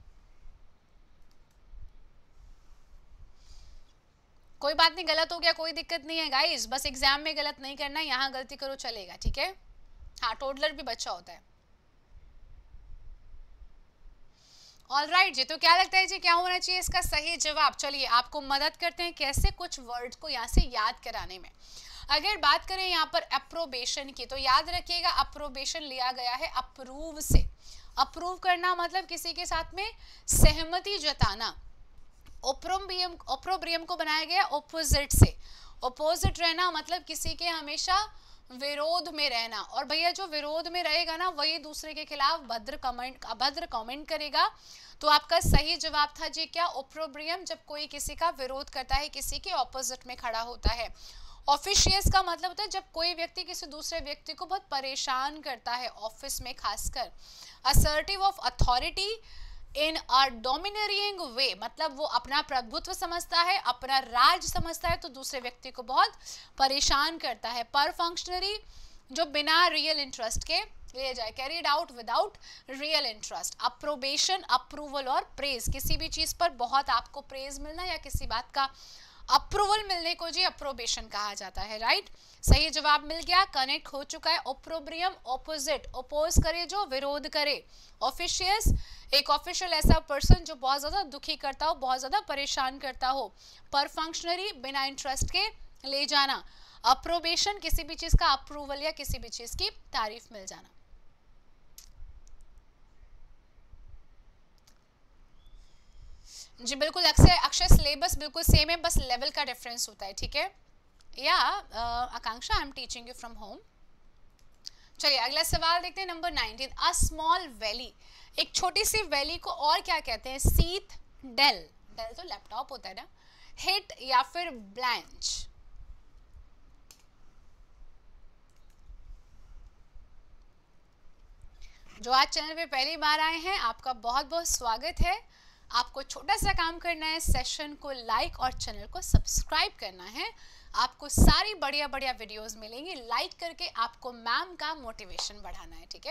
कोई बात नहीं, गलत हो गया कोई दिक्कत नहीं है गाइस, बस एग्जाम में गलत नहीं करना, यहाँ गलती करो चलेगा, ठीक है? हाँ, टोडलर भी बच्चा होता है। ऑल राइट जी, तो क्या लगता है जी क्या होना चाहिए इसका सही जवाब? चलिए आपको मदद करते हैं कैसे कुछ वर्ड्स को यहाँ से याद कराने में। अगर बात करें यहाँ पर अप्रोबेशन की, तो याद रखिएगा अप्रोबेशन लिया गया है अप्रूव से। अप्रूव करना मतलब किसी के साथ में सहमति जताना। ओप्रोब्रियम, ओप्रोब्रियम को बनाया गया ऑपोजिट से। ऑपोजिट रहना मतलब किसी के हमेशा विरोध में रहना, और भैया जो विरोध में रहेगा ना वही दूसरे के खिलाफ भद्र कमेंट अभद्र कमेंट करेगा। तो आपका सही जवाब था जी क्या? ओप्रोब्रियम, जब कोई किसी का विरोध करता है, किसी के ऑपोजिट में खड़ा होता है। ऑफिशियस का मतलब होता है जब कोई व्यक्ति किसी दूसरे व्यक्ति को बहुत परेशान करता है, ऑफिस में खासकर। Assertive of authority in a domineering way, मतलब वो अपना प्रभुत्व समझता है, अपना राज समझता है, तो दूसरे व्यक्ति को बहुत परेशान करता है। पर फंक्शनरी, जो बिना रियल इंटरेस्ट के ले जाए, carried out without real interest. Approbation, approval और प्रेज, किसी भी चीज पर बहुत आपको प्रेज मिलना या किसी बात का अप्रूवल मिलने को जी अप्रोबेशन कहा जाता है। राइट, सही जवाब मिल गया, कनेक्ट हो चुका है। ओप्रोब्रियम ऑपोजिट, ओपोज करे जो, विरोध करे। ऑफिशियस, एक ऑफिशियल ऐसा पर्सन जो बहुत ज्यादा दुखी करता हो, बहुत ज्यादा परेशान करता हो। पर फंक्शनरी, बिना इंटरेस्ट के ले जाना। अप्रोबेशन, किसी भी चीज का अप्रूवल या किसी भी चीज की तारीफ मिल जाना। जी बिल्कुल, अक्षय अक्षय सिलेबस बिल्कुल सेम है, बस लेवल का डिफरेंस होता है, ठीक है? या Akanksha, I am teaching you from home. चलिए अगला सवाल देखते हैं, number nineteen. A small valley, एक छोटी सी वैली को और क्या कहते हैं? सीथ, डेल, डेल तो लैपटॉप होता है ना। हिट या फिर ब्लैंच? जो आज चैनल पे पहली बार आए हैं आपका बहुत बहुत स्वागत है। आपको छोटा सा काम करना है, सेशन को लाइक और चैनल को सब्सक्राइब करना है। आपको सारी बढ़िया बढ़िया वीडियोस मिलेंगी, लाइक करके आपको मैम का मोटिवेशन बढ़ाना है, ठीक है?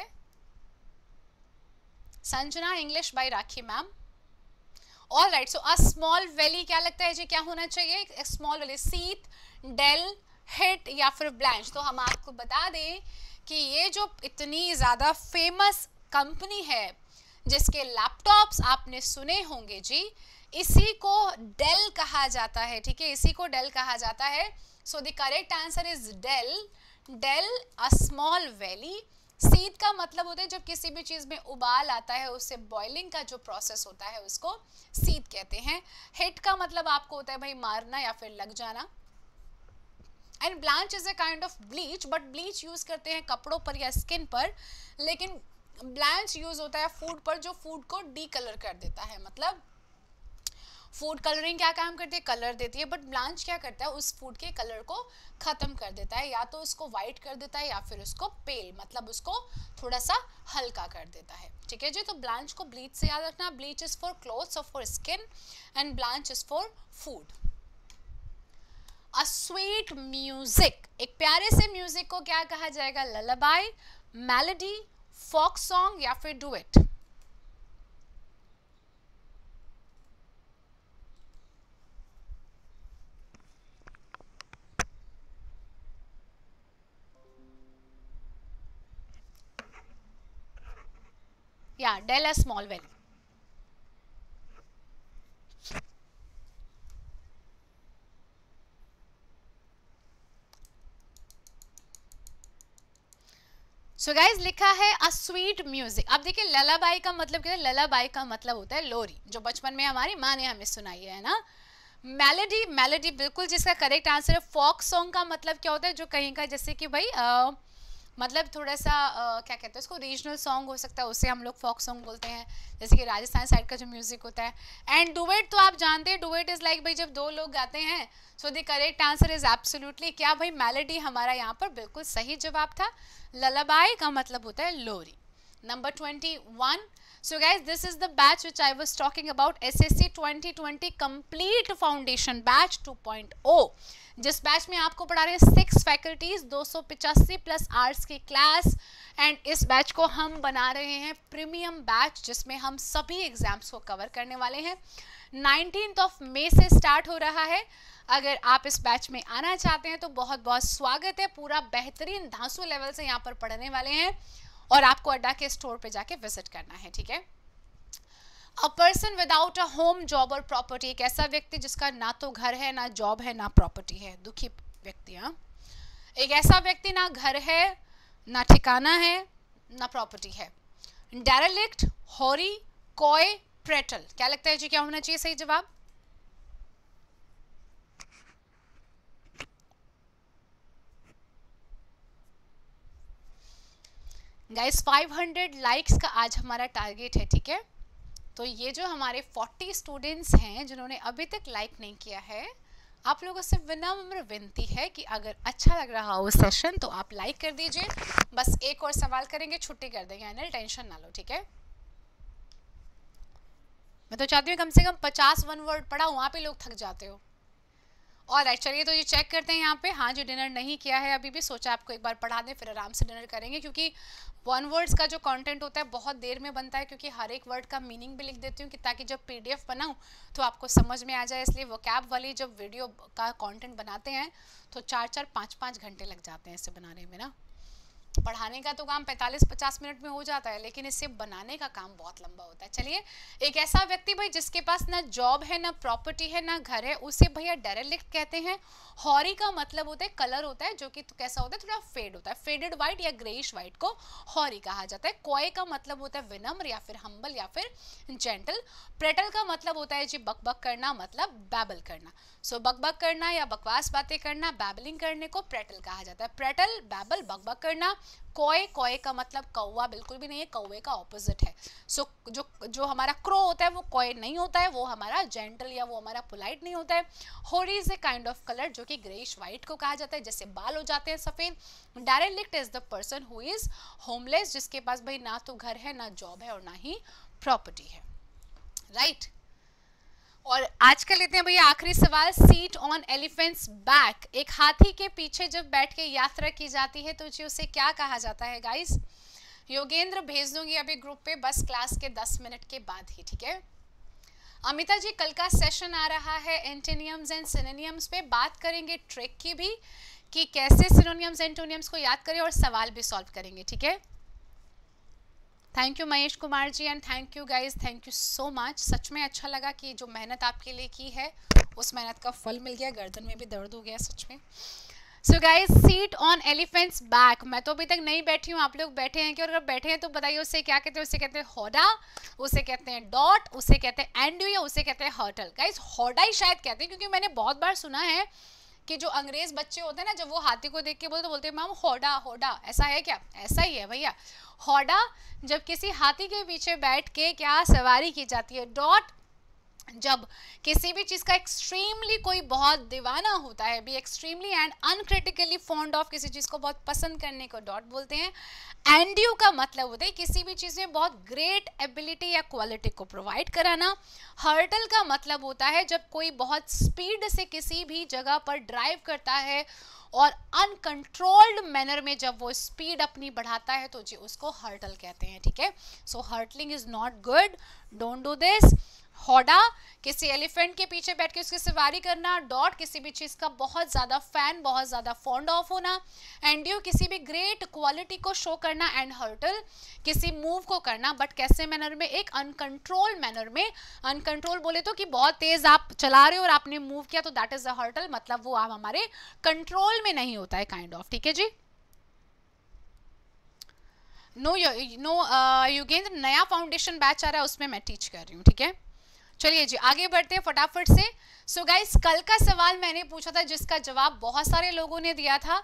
Sanjana English by Rakhi ma'am. All right, so a small valley क्या लगता है जी क्या होना चाहिए? Small valley, seethe, dale, hit या फिर ब्लैंच? तो हम आपको बता दें कि ये जो इतनी ज़्यादा फेमस कंपनी है जिसके लैपटॉप्स आपने सुने होंगे जी, इसी को डेल कहा जाता है, ठीक है? इसी को डेल कहा जाता है। So the correct answer is dale. Dale, a small valley. Seethe का मतलब होता है जब किसी भी चीज़ में उबाल आता है, उससे बॉइलिंग का जो प्रोसेस होता है उसको सीथ कहते हैं। हिट का मतलब आपको होता है भाई मारना या फिर लग जाना। And blanch is a kind of bleach, but bleach use करते हैं कपड़ों पर या स्किन पर, लेकिन ब्लैंच यूज होता है फूड पर, जो फूड को डी कलर कर देता है। मतलब फूड कलरिंग क्या काम करती है? कलर देती है, बट ब्लैंच क्या करता है? उस फूड के कलर को खत्म कर देता है, या तो उसको वाइट कर देता है या फिर उसको पेल, मतलब उसको थोड़ा सा हल्का कर देता है, ठीक है जी? तो ब्लैंच को ब्लीच से याद रखना। ब्लीच इज फॉर क्लोथ्स और for skin, and blanch is for food. A sweet music, एक प्यारे से म्यूजिक को क्या कहा जाएगा? ललाबाई, मेलोडी, फोक सॉन्ग या फिर डुएट? या dale a small valley. So guys लिखा है अ स्वीट म्यूजिक। अब देखिए ललाबाई का मतलब क्या है? ललाबाई का मतलब होता है लोरी, जो बचपन में हमारी माँ ने हमें सुनाई है ना। मेलोडी, मेलोडी बिल्कुल जिसका करेक्ट आंसर है। फोक सॉन्ग का मतलब क्या होता है? जो कहीं का जैसे कि भाई आ, मतलब थोड़ा सा आ, क्या कहते हैं उसको, रीजनल सॉन्ग हो सकता है, उससे हम लोग फोक सॉन्ग बोलते हैं, जैसे कि राजस्थान साइड का जो म्यूजिक होता है। एंड डुएट तो आप जानते हैं, डुएट इज लाइक भाई जब दो लोग गाते हैं। So the correct answer is absolutely क्या भाई? मेलोडी हमारा यहाँ पर बिल्कुल सही जवाब था। ललाबाई का मतलब होता है लोरी। Number twenty one. So guys, this is the batch which I was talking about, S S C twenty twenty complete foundation batch two point o, जिस बैच में आपको पढ़ा रहे हैं सिक्स फैकल्टीज, दो सौ पिचासी प्लस आर्ट्स की क्लास। एंड इस बैच को हम बना रहे हैं प्रीमियम बैच, जिसमें हम सभी एग्जाम्स को कवर करने वाले हैं। नाइनटीन्थ ऑफ मई से स्टार्ट हो रहा है। अगर आप इस बैच में आना चाहते हैं तो बहुत बहुत स्वागत है। पूरा बेहतरीन धांसू लेवल से यहाँ पर पढ़ने वाले हैं और आपको अड्डा के स्टोर पे जाके विजिट करना है, ठीक है। A person without a home, job और प्रॉपर्टी, एक ऐसा व्यक्ति जिसका ना तो घर है, ना जॉब है, ना प्रॉपर्टी है, दुखी व्यक्ति। हाँ, एक ऐसा व्यक्ति ना घर है, ना ठिकाना है, ना प्रॉपर्टी है। डेरेलिक्ट, होरी, कॉय, प्रेटल, क्या लगता है जी क्या होना चाहिए सही जवाब? गाइस फाइव हंड्रेड लाइक्स का आज हमारा टारगेट है, ठीक है। तो ये जो हमारे फोर्टी स्टूडेंट्स हैं जिन्होंने अभी तक लाइक नहीं किया है, आप लोगों से विनम्र विनती है कि अगर अच्छा लग रहा हो सेशन तो आप लाइक कर दीजिए। बस एक और सवाल करेंगे, छुट्टी कर देंगे, अनिल टेंशन ना लो, ठीक है। मैं तो चाहती हूँ कम से कम पचास वन वर्ड पढ़ा, वहाँ पे लोग थक जाते हो। और राइट, चलिए तो ये चेक करते हैं यहाँ पे। हाँ, जो डिनर नहीं किया है अभी भी, सोचा आपको एक बार पढ़ा दें, फिर आराम से डिनर करेंगे, क्योंकि वन वर्ड्स का जो कंटेंट होता है बहुत देर में बनता है, क्योंकि हर एक वर्ड का मीनिंग भी लिख देती हूँ कि ताकि जब पीडीएफ बनाऊँ तो आपको समझ में आ जाए। इसलिए वोकैब वाली जब वीडियो का कंटेंट बनाते हैं तो चार चार पाँच पाँच घंटे लग जाते हैं इसे बनाने में ना। पढ़ाने का तो काम पैंतालीस पचास मिनट में हो जाता है, लेकिन इसे बनाने का काम बहुत लंबा होता है। चलिए, एक ऐसा व्यक्ति भाई जिसके पास ना जॉब है, ना प्रॉपर्टी है, ना घर है, उसे भैया डेरेलिक्ट कहते हैं। हॉरी का मतलब होता है कलर होता है जो कि तो कैसा होता है, थोड़ा फेड होता है, फेडेड व्हाइट या ग्रेइश व्हाइट को हॉरी कहा जाता है। कॉय का मतलब होता है विनम्र या फिर हम्बल या फिर जेंटल। प्रेटल का मतलब होता है जी बकबक करना, मतलब बैबल करना। सो बकबक करना या बकवास बातें करना, बैबलिंग करने को प्रेटल कहा जाता है। प्रेटल, बैबल, बकबक करना। कॉय, कॉय का मतलब कौवा बिल्कुल भी नहीं है, कौवे का ऑपोजिट है। सो so, जो जो हमारा क्रो होता है वो कॉय नहीं होता है, वो हमारा जेंटल या वो हमारा पोलाइट नहीं होता है। Hoary is a kind of colour जो कि ग्रेइश व्हाइट को कहा जाता है, जैसे बाल हो जाते हैं सफेद। Derelict is the person who is homeless, जिसके पास भाई ना तो घर है, ना जॉब है और ना ही प्रॉपर्टी है, राइट right? और आज का लेते हैं भैया आखिरी सवाल, सीट ऑन एलिफेंट्स बैक, एक हाथी के पीछे जब बैठ के यात्रा की जाती है तो जी उसे क्या कहा जाता है गाइस? योगेंद्र भेज दूंगी अभी ग्रुप पे, बस क्लास के दस मिनट के बाद ही, ठीक है। अमिता जी, कल का सेशन आ रहा है एंटोनियम्स एंड सिनोनियम्स पे, बात करेंगे ट्रिक की भी कि कैसे सिनोनियम्स एंटोनियम्स को याद करें और सवाल भी सॉल्व करेंगे, ठीक है। Thank you Mahesh Kumar ji and thank you guys, thank you so much. सच में अच्छा लगा कि जो मेहनत आपके लिए की है उस मेहनत का फल मिल गया, गर्दन में भी दर्द हो गया सच में। So guys, seat on elephant's back, मैं तो अभी तक नहीं बैठी हूँ, आप लोग बैठे हैं कि? और अगर बैठे हैं तो बताइए उसे क्या कहते हैं? उसे कहते हैं होडा, उसे कहते हैं डॉट, उसे कहते हैं एंड्यू या उसे कहते हैं हर्टल। गाइज होडा ही शायद कहते हैं, क्योंकि मैंने बहुत बार सुना है कि जो अंग्रेज बच्चे होते हैं ना, जब वो हाथी को देख के बोलते तो बोलते हैं मैम होडा होडा, ऐसा है क्या? ऐसा ही है भैया। होडा जब किसी हाथी के पीछे बैठ के क्या सवारी की जाती है। डॉट जब किसी भी चीज़ का एक्सट्रीमली कोई बहुत दीवाना होता है, be extremely and uncritically fond of किसी चीज़ को बहुत पसंद करने को डॉट बोलते हैं। एंड्यू का मतलब होता है किसी भी चीज़ में बहुत ग्रेट एबिलिटी या क्वालिटी को प्रोवाइड कराना। हर्टल का मतलब होता है जब कोई बहुत स्पीड से किसी भी जगह पर ड्राइव करता है और अनकंट्रोल्ड मैनर में जब वो स्पीड अपनी बढ़ाता है तो जी उसको हर्टल कहते हैं, ठीक है। So hurtling is not good, don't do this. Howdah किसी एलिफेंट के पीछे बैठ के उसकी सवारी करना। डॉट किसी भी चीज़ का बहुत ज़्यादा फैन, बहुत ज़्यादा फॉन्ड ऑफ होना। एंड्यू किसी भी ग्रेट क्वालिटी को शो करना। एंड हर्टल किसी मूव को करना, बट कैसे मैनर में? एक अनकंट्रोल्ड मैनर में। अनकंट्रोल बोले तो कि बहुत तेज आप चला रहे हो और आपने मूव किया तो दैट इज अ हर्टल, मतलब वो आप हमारे कंट्रोल में नहीं होता है, काइंड ऑफ, ठीक है जी। नो नो युगेंद्र, नया फाउंडेशन बैच आ रहा है उसमें मैं टीच कर रही हूँ, ठीक है। चलिए जी आगे बढ़ते हैं फटाफट से। सो गाइस, कल का सवाल मैंने पूछा था जिसका जवाब बहुत सारे लोगों ने दिया था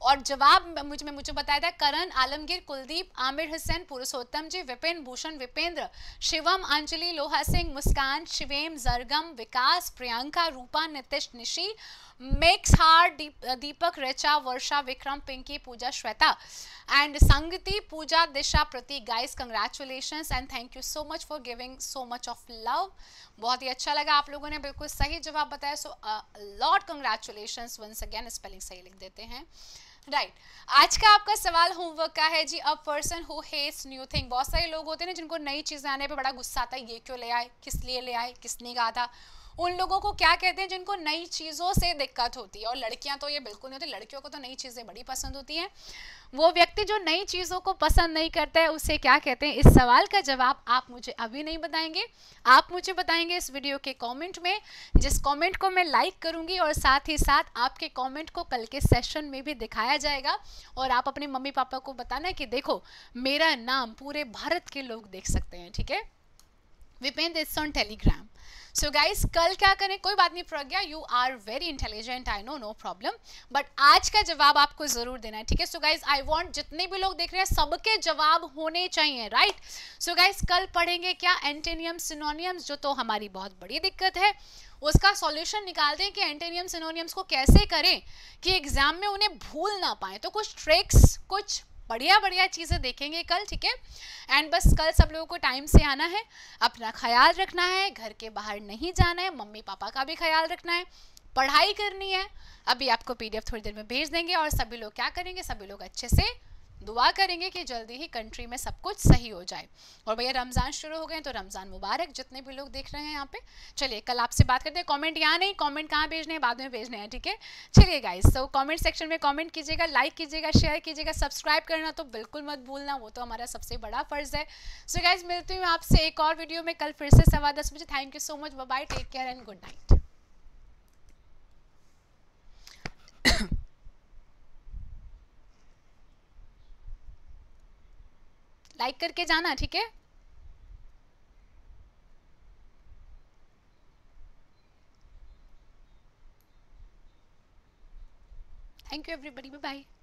और जवाब मुझे मुझे बताया था करण, आलमगीर, कुलदीप, आमिर हुसैन, पुरुषोत्तम जी, विपिन भूषण, विपेंद्र, शिवम, अंजलि, लोहा सिंह, मुस्कान, शिवेम, जरगम, विकास, प्रियंका, रूपा, नितिश, निशी, मेक्स Hardeep, Deepak, Richa, Varsha, Vikram, Pinky, Puja, Shweta and Sangati, Puja, Disha, Prateek. Guys congratulations and thank you so much for giving so much of love. बहुत ही अच्छा लगा, आप लोगों ने बिल्कुल सही जवाब बताया, so lot congratulations once again. Spelling सही लिख देते हैं, राइट right. आज का आपका सवाल होमवर्क का है जी, a person who hates new thing. बहुत सारे लोग होते हैं ना जिनको नई चीजें आने पे बड़ा गुस्सा आता है, ये क्यों ले आए, किस लिए ले आए, किसने कहा था। उन लोगों को क्या कहते हैं, जिनको नई चीज़ों से दिक्कत होती है। और लड़कियां तो ये बिल्कुल नहीं होती, लड़कियों को तो नई चीज़ें बड़ी पसंद होती हैं। वो व्यक्ति जो नई चीज़ों को पसंद नहीं करता है उसे क्या कहते हैं। इस सवाल का जवाब आप मुझे अभी नहीं बताएंगे, आप मुझे बताएंगे इस वीडियो के कमेंट में, जिस कमेंट को मैं लाइक करूंगी, और साथ ही साथ आपके कमेंट को कल के सेशन में भी दिखाया जाएगा। और आप अपने मम्मी पापा को बताना कि देखो मेरा नाम पूरे भारत के लोग देख सकते हैं, ठीक है। Vipendra it's on Telegram. So guys कल क्या करें, कोई बात नहीं Pragya, you are very intelligent, I know, no problem, but आज का जवाब आपको जरूर देना है, ठीक है। सो गाइस आई वांट जितने भी लोग देख रहे हैं सबके जवाब होने चाहिए, राइट। सो गाइस कल पढ़ेंगे क्या, एंटोनियम सिनोनियम्स, जो तो हमारी बहुत बड़ी दिक्कत है। उसका सॉल्यूशन निकालते हैं कि एंटोनियम सिनोनियम्स को कैसे करें कि एग्जाम में उन्हें भूल ना पाए। तो कुछ ट्रिक्स, कुछ बढ़िया बढ़िया चीज़ें देखेंगे कल, ठीक है। एंड बस कल सब लोगों को टाइम से आना है, अपना ख्याल रखना है, घर के बाहर नहीं जाना है, मम्मी पापा का भी ख्याल रखना है, पढ़ाई करनी है। अभी आपको पीडीएफ थोड़ी देर में भेज देंगे, और सभी लोग क्या करेंगे, सभी लोग अच्छे से दुआ करेंगे कि जल्दी ही कंट्री में सब कुछ सही हो जाए। और भैया रमज़ान शुरू हो गए तो रमज़ान मुबारक जितने भी लोग देख रहे हैं यहाँ पे। चलिए कल आपसे बात करते हैं। कमेंट यहाँ नहीं, कमेंट कहाँ भेजने हैं, बाद में भेजने हैं, ठीक है। चलिए गाइस, तो कमेंट सेक्शन में कमेंट कीजिएगा, लाइक कीजिएगा, शेयर कीजिएगा, सब्सक्राइब करना तो बिल्कुल मत भूलना, वो तो हमारा सबसे बड़ा फर्ज है। सो so गाइस मिलती हूँ आपसे एक और वीडियो में कल फिर से सवा दस बजे। Thank you so much, bye bye, take care and good night. Like करके जाना, ठीक है। Thank you everybody, bye bye.